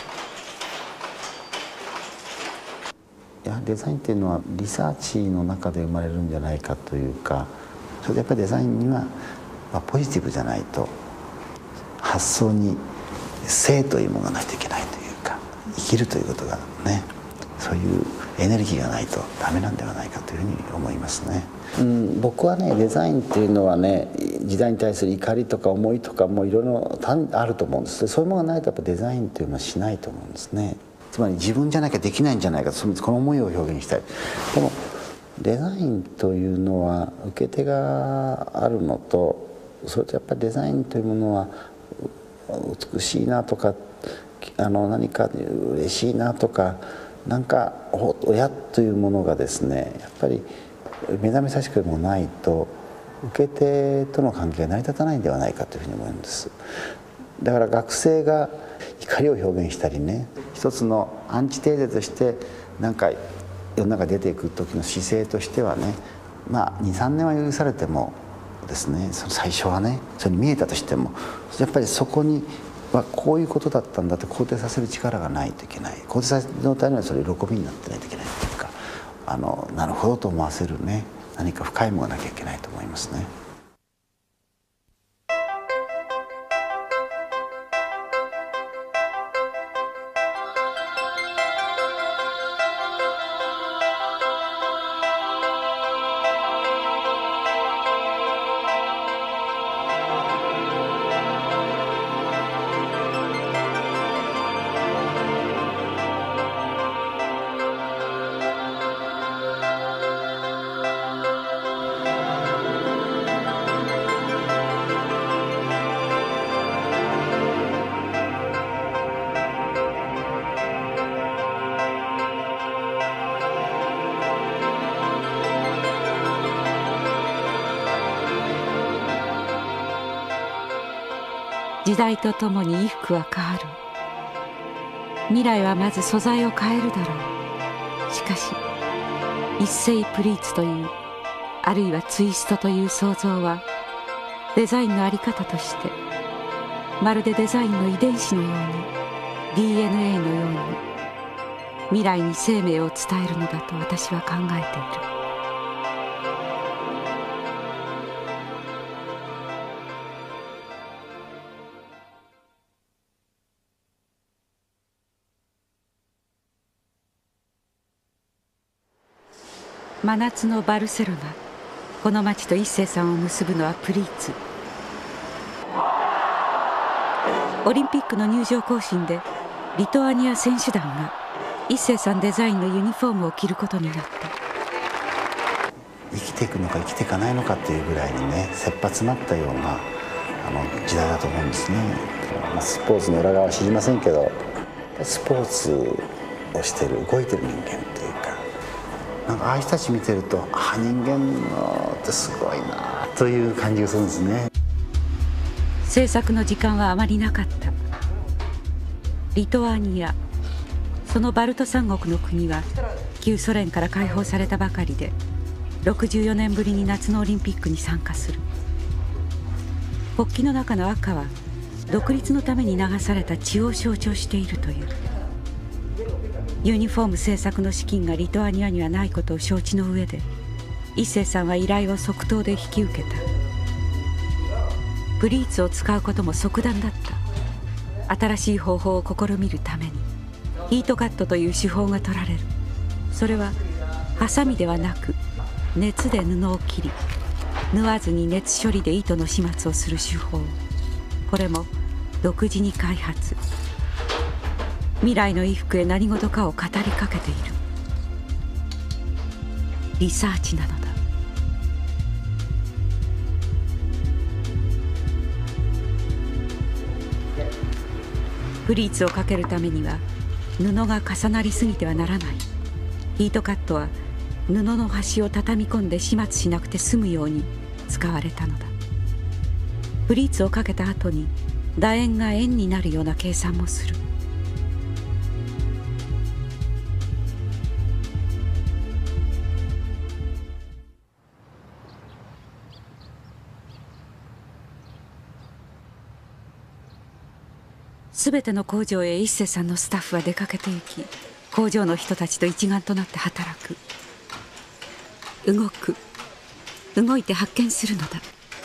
いやデザインっていうのはリサーチの中で生まれるんじゃないかというか、それでやっぱりデザインには、まあ、ポジティブじゃないと発想に生というものがないといけないというか、生きるということがね、そういうエネルギーがないとダメなんではないかというふうに思いますね。うん、僕はねデザインっていうのはね、時代に対する怒りとか思いとかもいろいろあると思うんです。そういうものがないとやっぱデザインというのはしないと思うんですね。つまり自分じゃなきゃできないんじゃないか、この思いを表現したい。でもデザインというのは受け手があるのと、それとやっぱりデザインというものは美しいなとか、あの何か嬉しいなとか、なんか親というものがですね、やっぱり目覚めさしくもないと受け手との関係が成り立たないんではないかというふうに思うんです。だから学生が怒りを表現したりね、一つのアンチテーゼとしてなんか世の中出ていく時の姿勢としてはね、まあにさんねんは許されてもですね、その最初はねそれに見えたとしても、やっぱりそこにはこういうことだったんだって肯定させる力がないといけない。肯定させるのためにはそれ喜びになってないといけないというか、あのなるほどと思わせるね、何か深いものがなきゃいけないと思いますね。 時代とともに衣服は変わる。未来はまず素材を変えるだろう。しかし一斉プリーツという、あるいはツイストという創造はデザインの在り方として、まるでデザインの遺伝子のように ディーエヌエー のように未来に生命を伝えるのだと私は考えている。真夏のバルセロナ、この町と一生さんを結ぶのはプリーツ。オリンピックの入場行進でリトアニア選手団が一生さんデザインのユニフォームを着ることになった。 生きていくのか生きていかないのかっていうぐらいにね、切羽詰まったようなあの時代だと思うんですね。まあ、スポーツの裏側は知りませんけど、スポーツをしてる動いてる人間というか、なんかああいう人たち見てると、ああ人間のってすごいなという感じがするんですね。 制作の時間はあまりなかった。リトアニア、そのバルト三国の国は旧ソ連から解放されたばかりで、ろくじゅうよねんぶりに夏のオリンピックに参加する。国旗の中の赤は独立のために流された血を象徴しているという。ユニフォーム制作の資金がリトアニアにはないことを承知の上で、一生さんは依頼を即答で引き受けた。プリーツを使うことも即断だった。新しい方法を試みるためにヒートカットという手法が取られる。それはハサミではなく熱で布を切り、縫わずに熱処理で糸の始末をする手法。これも独自に開発。未来の衣服へ何事かを語りかけている。リサーチなのだ。プリーツをかけるためには布が重なりすぎてはならない。ヒートカットは布の端を畳み込んで始末しなくて済むように使われたのだ。プリーツをかけた後に楕円が円になるような計算もする。 すべての工場へ一瀬さんのスタッフは出かけて行き、工場の人たちと一丸となって働く。動く、動いて発見するのだ。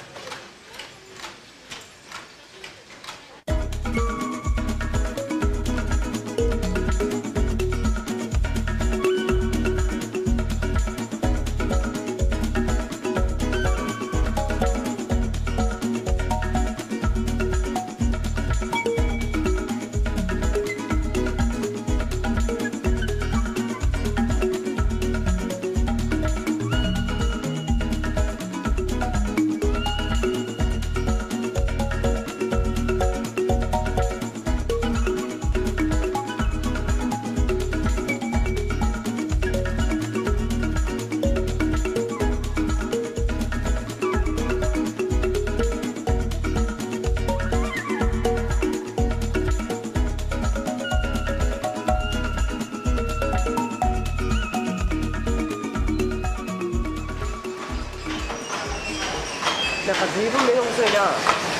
なんか随分目が細いな。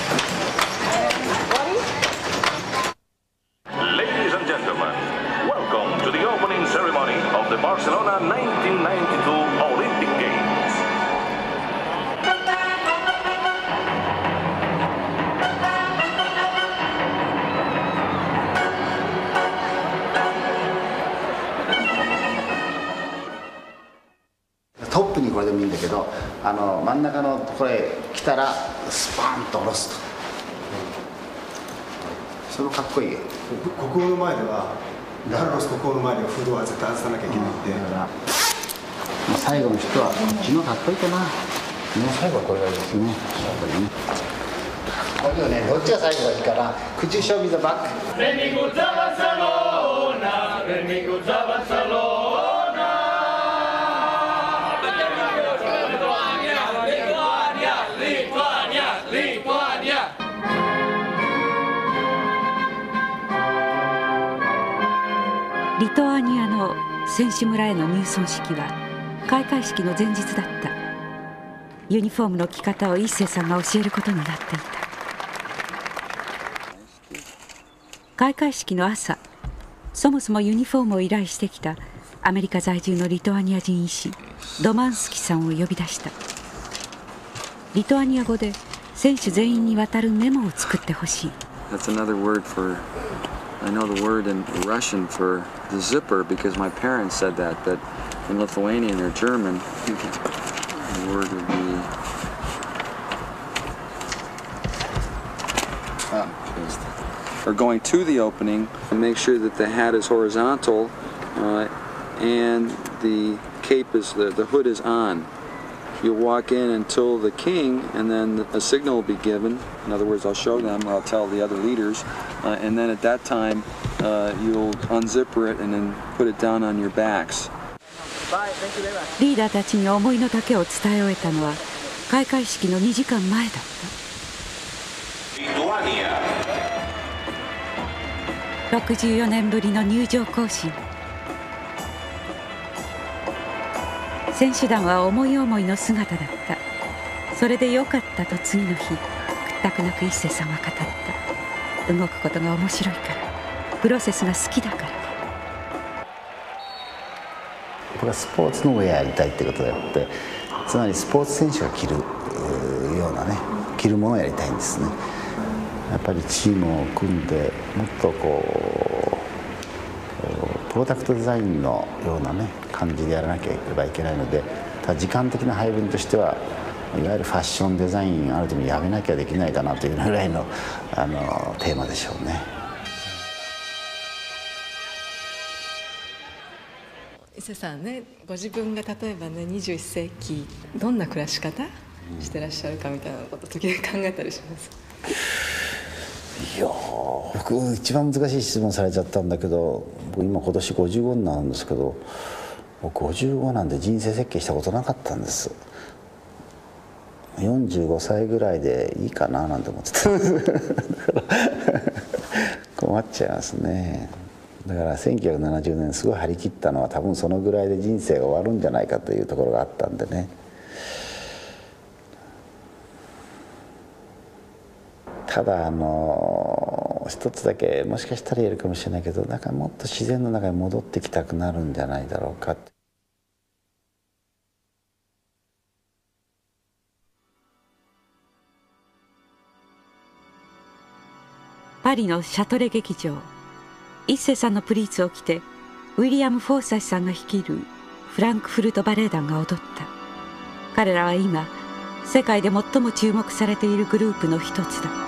Ladies and gentlemen, welcome to the opening ceremony of the Barcelona nineteen ninety-two Olympic Games. トップにこれでもいいんだけど、あの真ん中のこれ来たらスパンと下ろすと、それかっこいいよ。 国王の前ではカルロス国王の前ではフードは絶対外さなきゃいけないんで、 だから、まあ、最後の人はこっちのかっこいいかな。最後はこれがいいですね。これね、どっちが最後がいいかな。Could you show me the back? Benvinguts a Barcelona, benvinguts a Barcelona. リトアニアの選手村への入村式は開会式の前日だった。ユニフォームの着方を一星さんが教えることになっていた。開会式の朝、そもそもユニフォームを依頼してきたアメリカ在住のリトアニア人医師ドマンスキさんを呼び出した。リトアニア語で選手全員に渡るメモを作ってほしい。 That's another word for, I know the word in Russian for the zipper because my parents said that, but in Lithuanian or German, the word would be or going to the opening and make sure that the hat is horizontal uh, and the cape is, the, the hood is on. You'll walk in until the king, and then a signal will be given. In other words, I'll show them, or I'll tell the other leaders, uh, and then at that time, uh, you'll unzipper it and then put it down on your backs. リーダーたちに思いの丈を伝え終えたのは開会式のにじかんまえだった。ろくじゅうよねんぶりの入場行進。選手団は思い思いの姿だった。それでよかったと次の日、屈託なく一星さんは語った。動くことが面白いから、プロセスが好きだから。 僕はスポーツのウェアやりたいってことであって、つまりスポーツ選手が着るようなね、着るものをやりたいんですね。やっぱりチームを組んでもっとこうプロダクトデザインのようなね感じでやらなければいけないので、ただ時間的な配分としてはいわゆるファッションデザインある程度やめなきゃできないかなというぐらいのあのテーマでしょうね。 伊勢さんね、ご自分が例えばねにじゅういっせいきどんな暮らし方してらっしゃるかみたいなこと時々考えたりします。 いや僕一番難しい質問されちゃったんだけど、僕今今年ごじゅうごになるんですけど、僕ごじゅうごなんで人生設計したことなかったんです。よんじゅうごさいぐらいでいいかななんて思ってた困っちゃいますね。だからせんきゅうひゃくななじゅうねんすごい張り切ったのは多分そのぐらいで人生が終わるんじゃないかというところがあったんでね。ただあの一つだけもしかしたら言えるかもしれないけど、なんかもっと自然の中に戻ってきたくなるんじゃないだろうかって。 パリのシャトレ劇場、一世さんのプリーツを着てウィリアム・フォーサイさんが率いるフランクフルトバレエ団が踊った。彼らは今世界で最も注目されているグループの一つだ。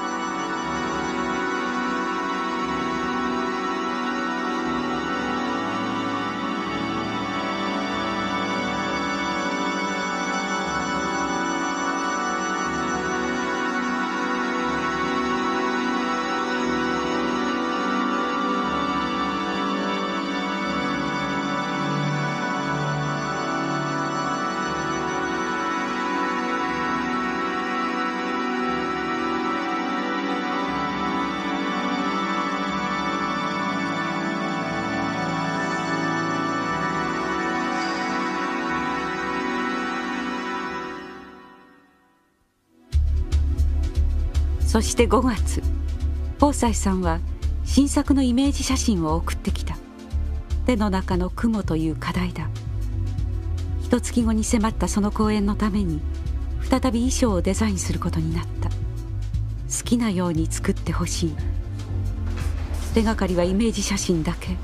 そしてごがつ、フォーサイさんは新作のイメージ写真を送ってきた。手の中の雲という課題だ。一月後に迫ったその公演のために再び衣装をデザインすることになった。好きなように作ってほしい。手がかりはイメージ写真だけ。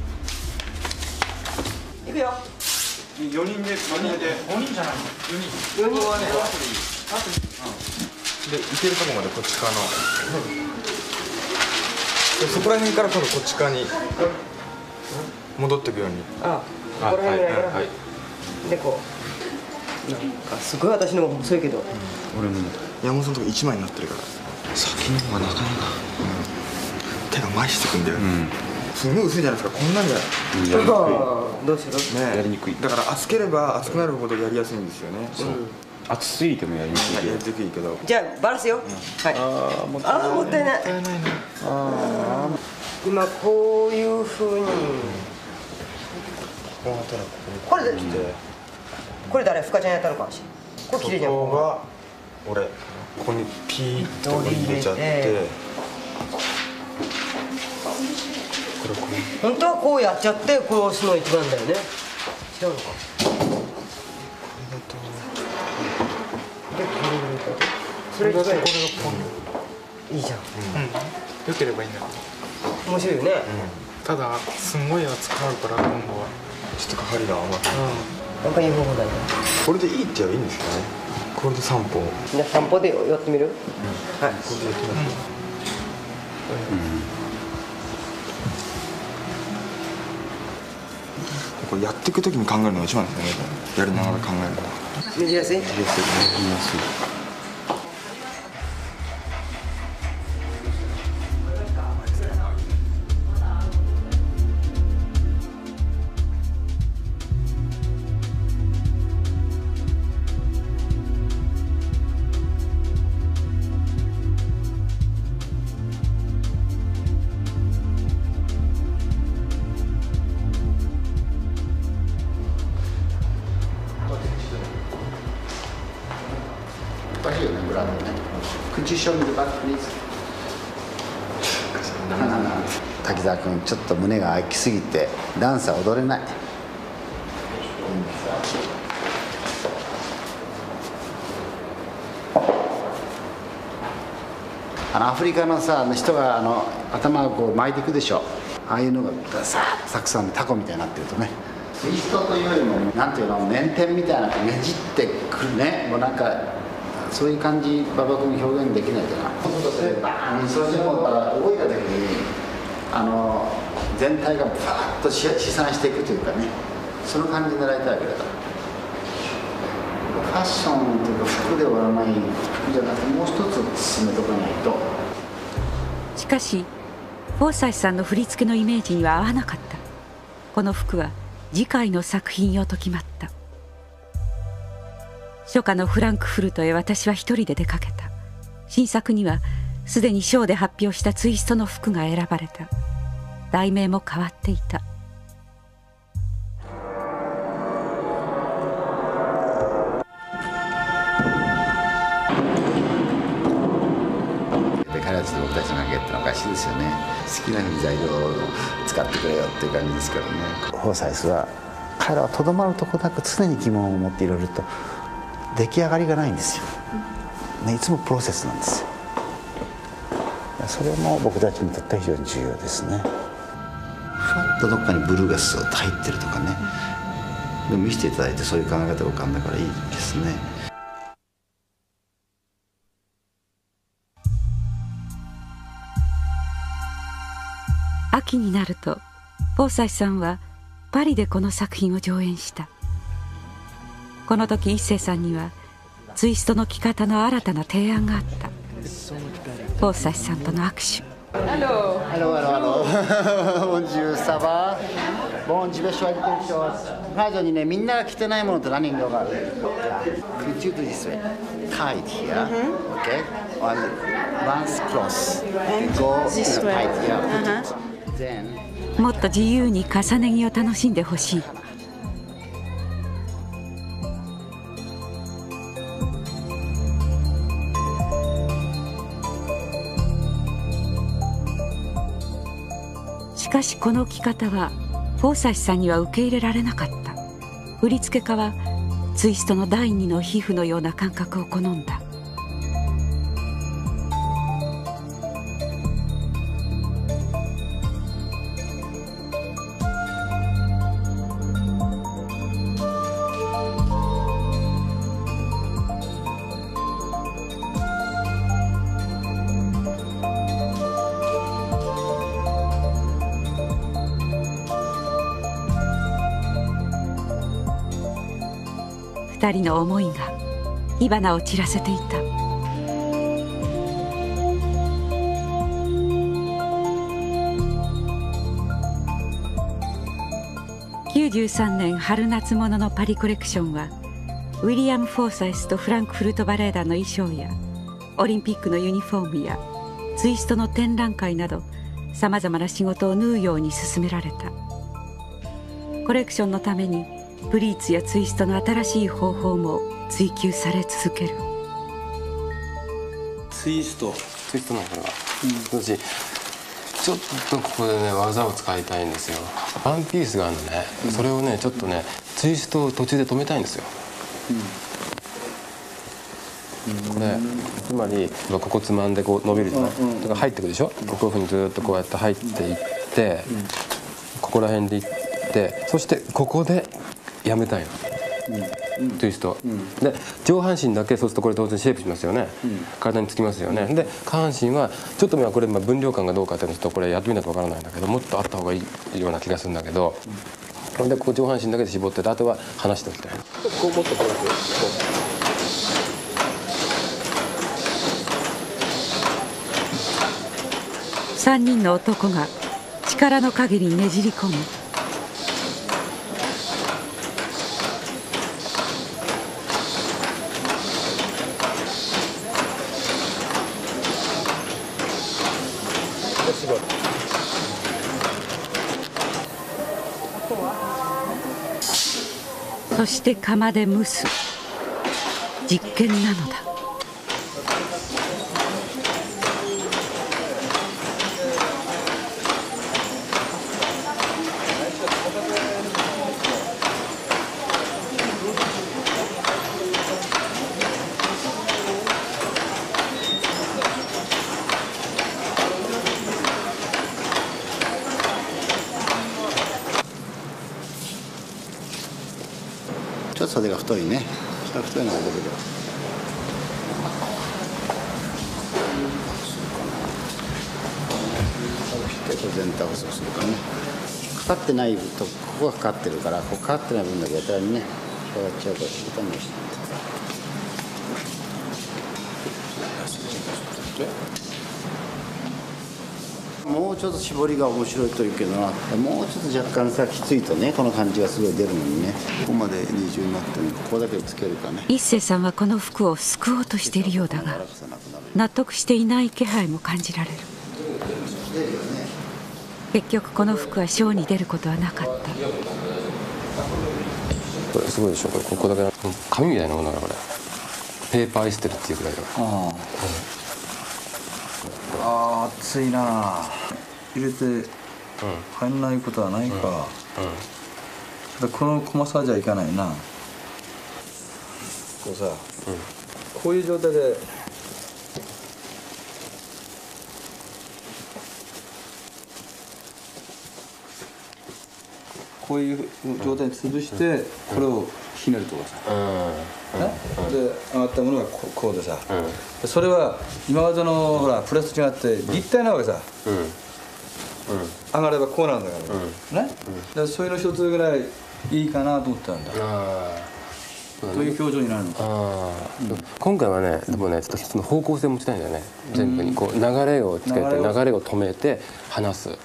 いくよ。 よにんでよにんでごにんじゃないの。よにん。よにんはね。で行けるとこまでこっち側の、でそこら辺から今度こっち側に戻っていくように。 ああ、ここら辺ぐらいから、はいはい、でこうなんかすごい私のも細いけど、うん、 俺も山本さんのとこ一枚になってるから先の方がなかなか、うん、手が麻痺してくんだよね、うん、すごい薄いじゃないですか。こんなんじゃやりにくい。 どうしよう、 ね、やりにくい。だから厚ければ厚くなるほどやりやすいんですよね。そう、 厚すぎてもやりにくい。 やりにくいけど。 じゃあバラすよ。うん、はい。ああ、もったいない。ああ、もったいない。あ今こういう風に。これで、これ誰？深ちゃんやったのかし。これ綺麗じゃん。 ここが俺ここにピーッと入れちゃって。 本当はこうやっちゃってこう押すの一番だよね。違うのか。それでこれがこういいじゃん。 良ければいいんだけど。面白いよね。 ただすんごい厚くなるから今度はちょっとかかりが甘くなる。 なんかいい方法だね。これでいいって言えばいいんですよね。これで散歩。 じゃあ散歩でやってみる？はい。 これでやってみます。これやっていくときに考えるのが一番ですね。やりながら考えるのは。 見やすい？見やすい。見やすい。 滝沢君ちょっと胸が開きすぎてダンスは踊れない。あのアフリカのさ人があの頭をこう巻いていくでしょ。ああいうのがさーっとたくさんタコみたいになってるとね、ツイストというよりもなんていうの捻転みたいなねじってくるね。もうなんかそういう感じ馬場君表現できないかな。バーンそれでも動いた時にあの全体がバーッと試散していくというかね、その感じ狙いたいわけだから。ファッションというか服で終わらない服じゃなくてもう一つ進めとかないと。 しかしフォーサイさんの振り付けのイメージには合わなかった。この服は次回の作品用と決まった。初夏のフランクフルトへ私は一人で出かけた。新作にはすでにショーで発表したツイストの服が選ばれた。題名も変わっていた。 彼たちと僕たちの関係ってのはおかしいですよね。好きなふうに材料を使ってくれよっていう感じですからね。フォーサイスは彼らはとどまるとこなく常に疑問を持っていろいろと出来上がりがないんですよ、ね、いつもプロセスなんですよ。それも僕たちにとっては非常に重要ですね。ふわっとどっかにブルーがスーッと入ってるとかね、でも見せていただいてそういう考え方が浮かんだからいいですね。 秋になるとフォーサイスさんはパリでこの作品を上演した。この時一生さんにはツイストの着方の新たな提案があった。フォーサイスさんとの握手。 ハローハローハローボンジューサバーボンジューシュワイテンショー。ラジオにね、みんなが着てないものって何がある？ Could you do this way? Tight here, okay? On one cross, go tight here. Then もっと自由に重ね着を楽しんでほしい。しかしこの着方はフォーサイスさんには受け入れられなかった。振付家はツイストの第二の皮膚のような感覚を好んだ。二人の思いが火花を散らせていた。きゅうじゅうさんねん春夏物のパリコレクションはウィリアム・フォーサイスとフランクフルトバレエ団の衣装やオリンピックのユニフォームやツイストの展覧会などさまざまな仕事を縫うように進められた。コレクションのためにプリーツやツイストの新しい方法も追求され続ける。 ツイストツイストなんかは、うん、私ちょっとここでね技を使いたいんですよ。ワンピースがあるのね、うん、それをねちょっとねツイストを途中で止めたいんですよ、うん、これつまりここつまんでこう伸びるじゃない、うん、だから入ってくるでしょ、うん、ここいうふうにずっとこうやって入っていって、うん、ここら辺でいってそしてここでやめたいの、うん、ツイスト、うん、で上半身だけそうするとこれ当然シェイプしますよね、うん、体につきますよね。で下半身はちょっと今これ分量感がどうかっていうのとこれやってみないとわからないんだけどもっとあった方がいいような気がするんだけど、うん、でここ上半身だけで絞っててあとは離しておきたい。こうもっとこうやってこうさんにんの男が力の限りねじり込む。そして釜で蒸す実験なのだ。 ちょっと袖が太いね。太いのが出てくる。結構全体細くするからね。かかってないとここがかかってるからここかかってない分だけやたらにねこうやっちゃうから痛みをして。もうちょっと絞りが面白いというけどな、もうちょっと若干さきついとねこの感じがすごい出るのにね、ここまで二重になってるのここだけつけるかね。 一星さんはこの服を救おうとしているようだが納得していない気配も感じられる。結局この服はショーに出ることはなかった。 これすごいでしょ。これここだけ紙みたいなものだからこれペーパーエステルっていうくらいだから。ああ、 あー暑いな。入れて入んないことはないか、うんうん、この細さじゃいかないな。こうさ、うん、こういう状態でこういう状態に潰して、うん、これをひねるとかさ、うんうん、で上がったものがこう、こうでさ、うん、それは今までのほらプレスと違って立体なわけさ、うんうん、上がればこうなんだから、うん、ね、うん、でそういうの一つぐらいいいかなと思ったんだ。どういう表情になるのか。あ、 うん、今回はね、でもね、ちょっとその方向性持ちたいんだよね。全部にこう流れをつけて、流れを止めて離す。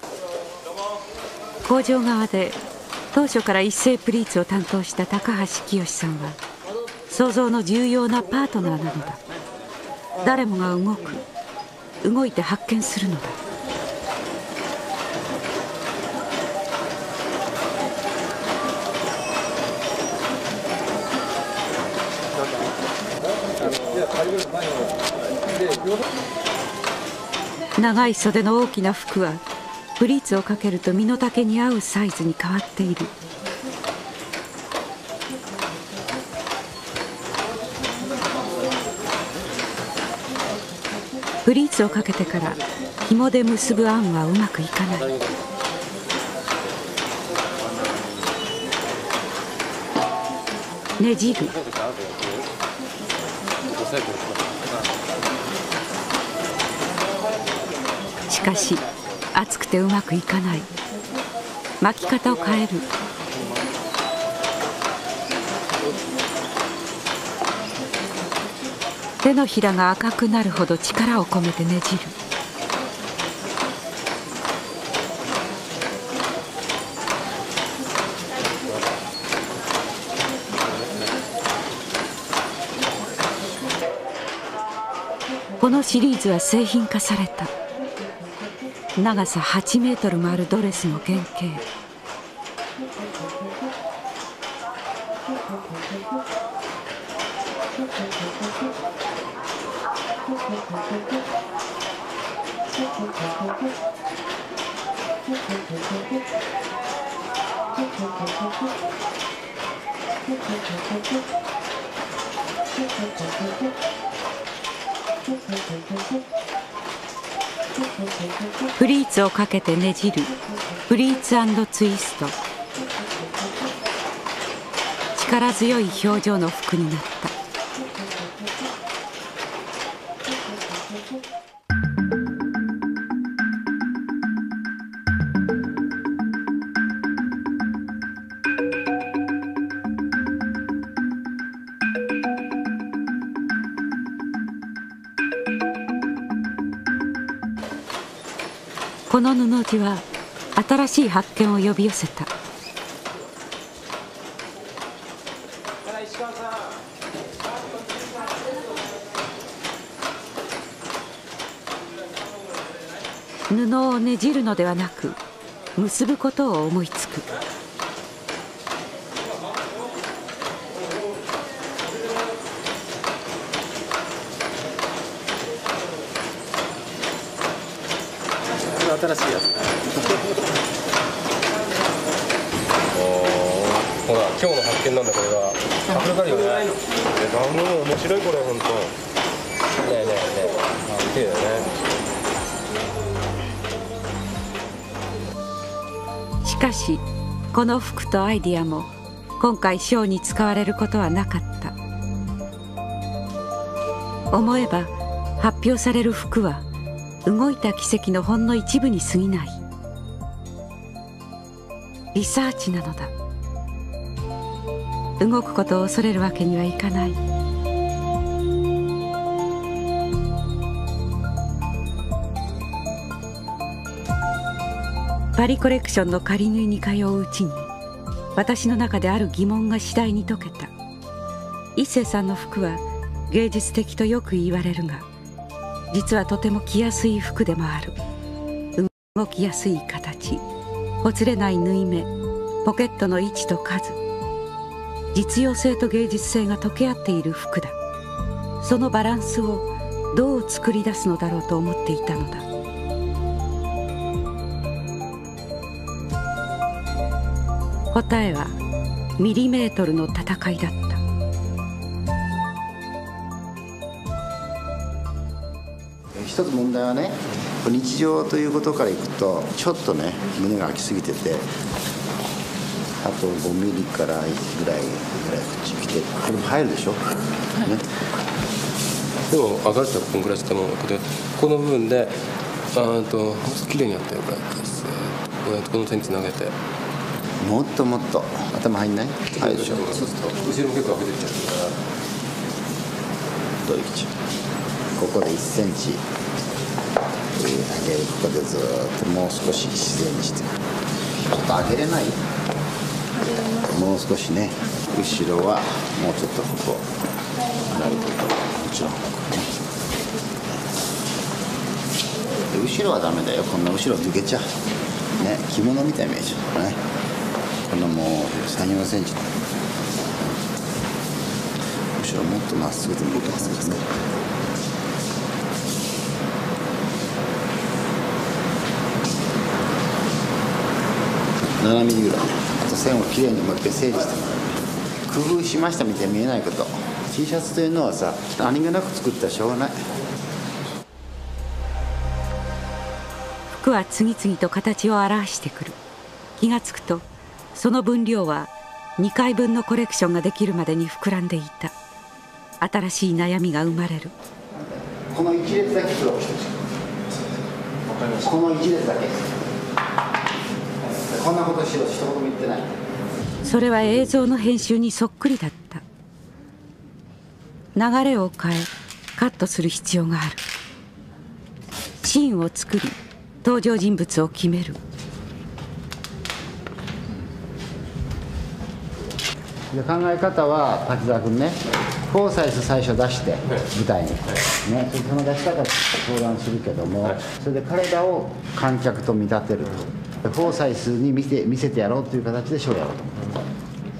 工場側で当初から一斉プリーツを担当した高橋清さんは創造の重要なパートナーなのだ。誰もが動く、動いて発見するのだ。長い袖の大きな服はプリーツをかけると身の丈に合うサイズに変わっている。プリーツをかけてから紐で結ぶ案はうまくいかない。ねじる。しかし熱くてうまくいかない。巻き方を変える。手のひらが赤くなるほど力を込めてねじる。このシリーズは製品化された。長さはちメートルもあるドレスの原型。プリーツをかけてねじるプリーツ&ツイスト。力強い表情の服になった。この布地は新しい発見を呼び寄せた。布をねじるのではなく結ぶことを思いつく。 新しいやつ。ほら、今日の発見なんだこれが。迫力あるよね。え、なんも面白いこれ本当。ねえねえねえ。綺麗だね。しかしこの服とアイディアも今回ショーに使われることはなかった。思えば発表される服は動いた奇跡のほんの一部に過ぎない。リサーチなのだ。動くことを恐れるわけにはいかない。パリコレクションの仮縫いに通ううちに私の中である疑問が次第に解けた。一星さんの服は芸術的とよく言われるが、実はとても着やすい服でもある。動きやすい形、ほつれない縫い目、ポケットの位置と数、実用性と芸術性が溶け合っている服だ。そのバランスをどう作り出すのだろうと思っていたのだ。答えはミリメートルの戦いだった。 一つ問題はね、日常ということからいくとちょっとね胸が開きすぎてて、あとごミリからいちぐらいぐらいこっち来て、これも入るでしょ、ね、 でも上がるとこんぐらいしたもんだけど、この部分であと綺麗にやったよこれこの線つなげて、 もっともっと頭入んない？入るでしょ。 そうすると後ろも結構開けてっちゃうからどういう位置？ここでいっセンチ上げる。ここでずっともう少し自然にして、ちょっと上げれない？もう少しね。後ろはもうちょっとここなるほど、もちろん後ろはダメだよ。こんな後ろ抜けちゃうね、着物みたいなイメージね。このもうさん、よんセンチ後ろもっとまっすぐで抜けますからね。ななミリぐらい、あと線をきれいにもう一回整理してもらう。工夫しましたみたいに見えないこと。 T シャツというのはさ、何気なく作ったらしょうがない。 服は次々と形を表してくる。気がつくとその分量はにかいぶんのコレクションができるまでに膨らんでいた。新しい悩みが生まれる。 この一列だけ黒くしてほしい。この一列だけ。こんなことしろ一言も言ってない。 それは映像の編集にそっくりだった。流れを変えカットする必要がある。シーンを作り登場人物を決める。 で考え方は滝沢君ね、フォーサイズ最初出して舞台に、ね、その出し方相談するけども、それで彼らを観客と見立てると、フォーサイズに見せ、見せてやろうという形でショーをやろうと思う。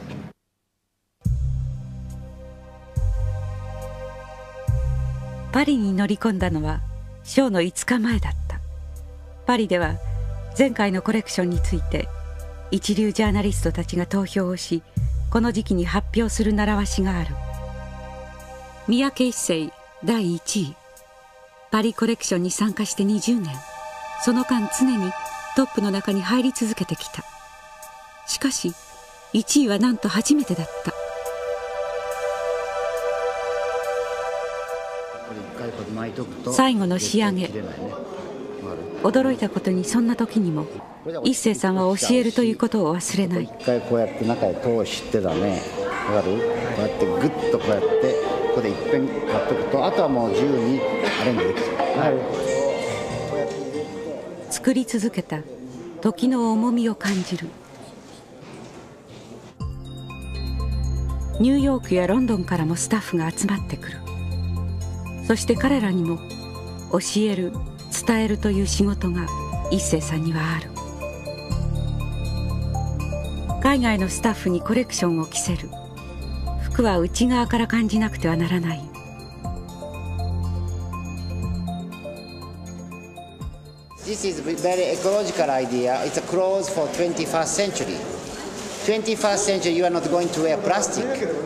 パリに乗り込んだのはショーのいつかまえだった。パリでは前回のコレクションについて一流ジャーナリストたちが投票をし、この時期に発表する習わしがある。三宅一生だいいちい。パリコレクションに参加してにじゅうねん。その間常にトップの中に入り続けてきた。しかしいちいはなんと初めてだった。最後の仕上げ、驚いたことにそんな時にも一生さんは教えるということを忘れない。 一回こうやって中へ通してだね、わかる？こうやってグッとこうやってここでいっぺんやっとくと、あとはもう自由にアレンジできる。 作り続けた時の重みを感じる。ニューヨークやロンドンからもスタッフが集まってくる。そして彼らにも教える伝えるという仕事が一生さんにはある。海外のスタッフにコレクションを着せる。服は内側から感じなくてはならない。 This is a very ecological idea. It's a clothes for twenty-first century. twenty-first century, you are not going to wear plastic.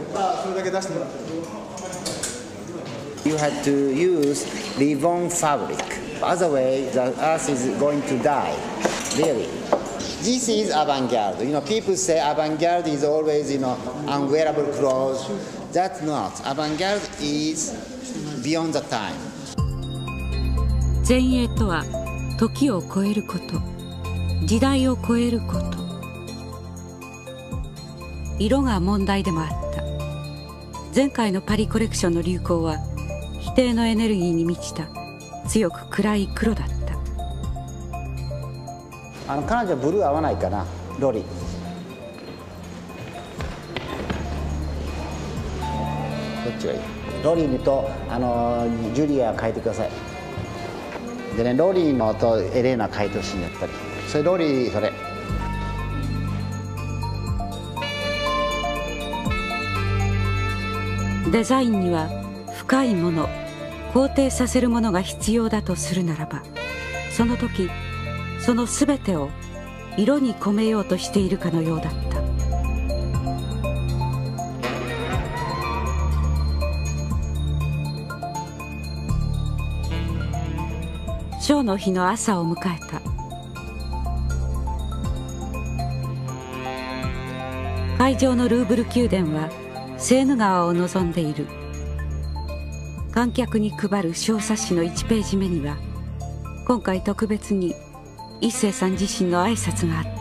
You had to use ribbon fabric. Otherwise, the earth is going to die. Really. This is avant-garde. You know, people say avant-garde is always, you know, unwearable clothes. That's not. Avant-garde is beyond the time. 前衛とは時を超えること、時代を超えること。色が問題でもあった。前回のパリコレクションの流行は否定のエネルギーに満ちた強く暗い黒だった。 あの彼女はブルー合わないかな。ロリどっちがいい？ロリーとあのジュリア変えてください。でね、ロリーのとエレーナ変えてほしいんだったり、それロリーそれ。 デザインには深いもの、 肯定させるものが必要だとするならば、その時その全てを色に込めようとしているかのようだった。ショーの日の朝を迎えた。会場のルーブル宮殿はセーヌ川を望んでいる。観客に配る小冊子のいちページ目には、今回特別に一生さん自身の挨拶があった。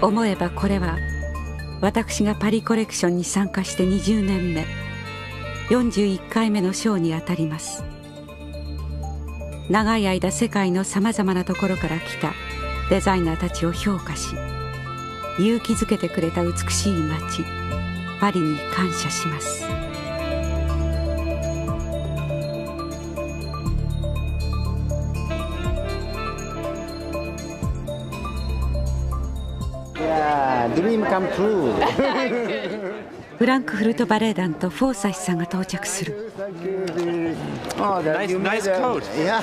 思えばこれは私がパリコレクションに参加してにじゅうねんめ、よんじゅういっかいめのショーにあたります。長い間世界のさまざまなところから来たデザイナーたちを評価し、勇気づけてくれた美しい街パリに感謝します。フランクフルトバレエ団とフォーサイスさんが到着する。 Oh, nice, nice coat. Yeah.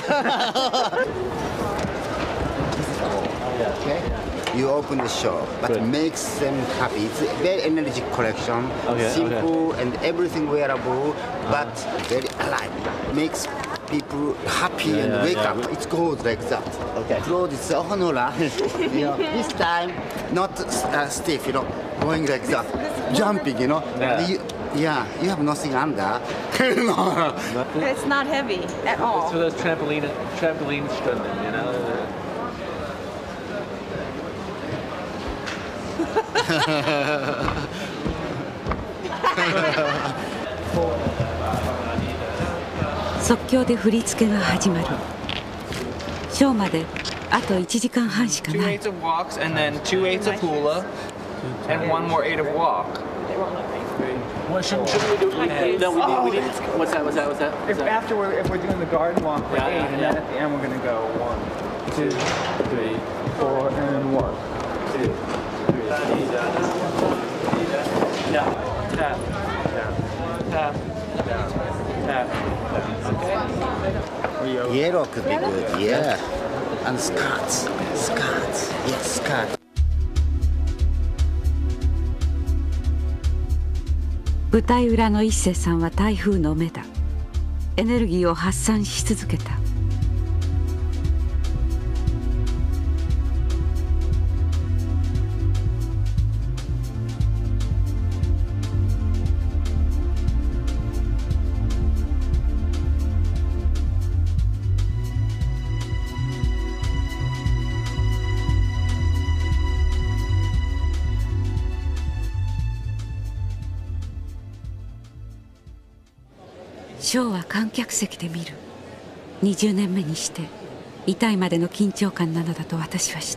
Okay. You open the shop, but Good. Makes them happy. It's a very energetic collection, okay, simple okay. and everything wearable, but very alive. Makes people happy yeah, and yeah, wake yeah. up. It goes like that. Okay. Clothes is honora. You know, this time not uh, stiff, you know, going like that, jumping, you know. Yeah. You, yeah, you have nothing under. No. It's not heavy at all. It's for those trampoline, trampoline Stunden, you know. 即興で振り付けが始まる。ショーまであといちじかんはんしかない。 Two eighths of walks and then two eighths of hula and one more eight of walk. What should, should we do? Uh, no, we need, we need. What's that? What's that? What's that? If after we're if we're doing the garden walk for yeah, eight, yeah, and then at the end we're gonna go one, two, three, four, and one, two, three. Yeah. Tap. Tap. Tap. Tap. Okay. Yellow could be good. Yeah. And skirts. Skirts. Yes, skirts. 舞台裏の一世さんは台風の目だ。エネルギーを発散し続けた。ショーは観客席で見る。にじゅうねんめにして痛いまでの緊張感なのだと私は知った。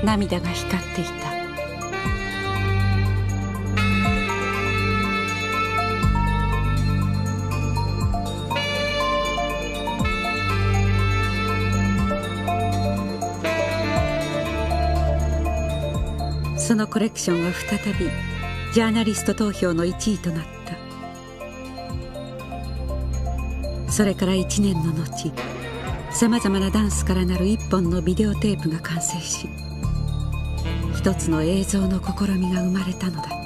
涙が光っていた。そのコレクションは再びジャーナリスト投票のいちいとなった。それからいちねんの後、さまざまなダンスからなる一本のビデオテープが完成し、一つの映像の試みが生まれたのだった。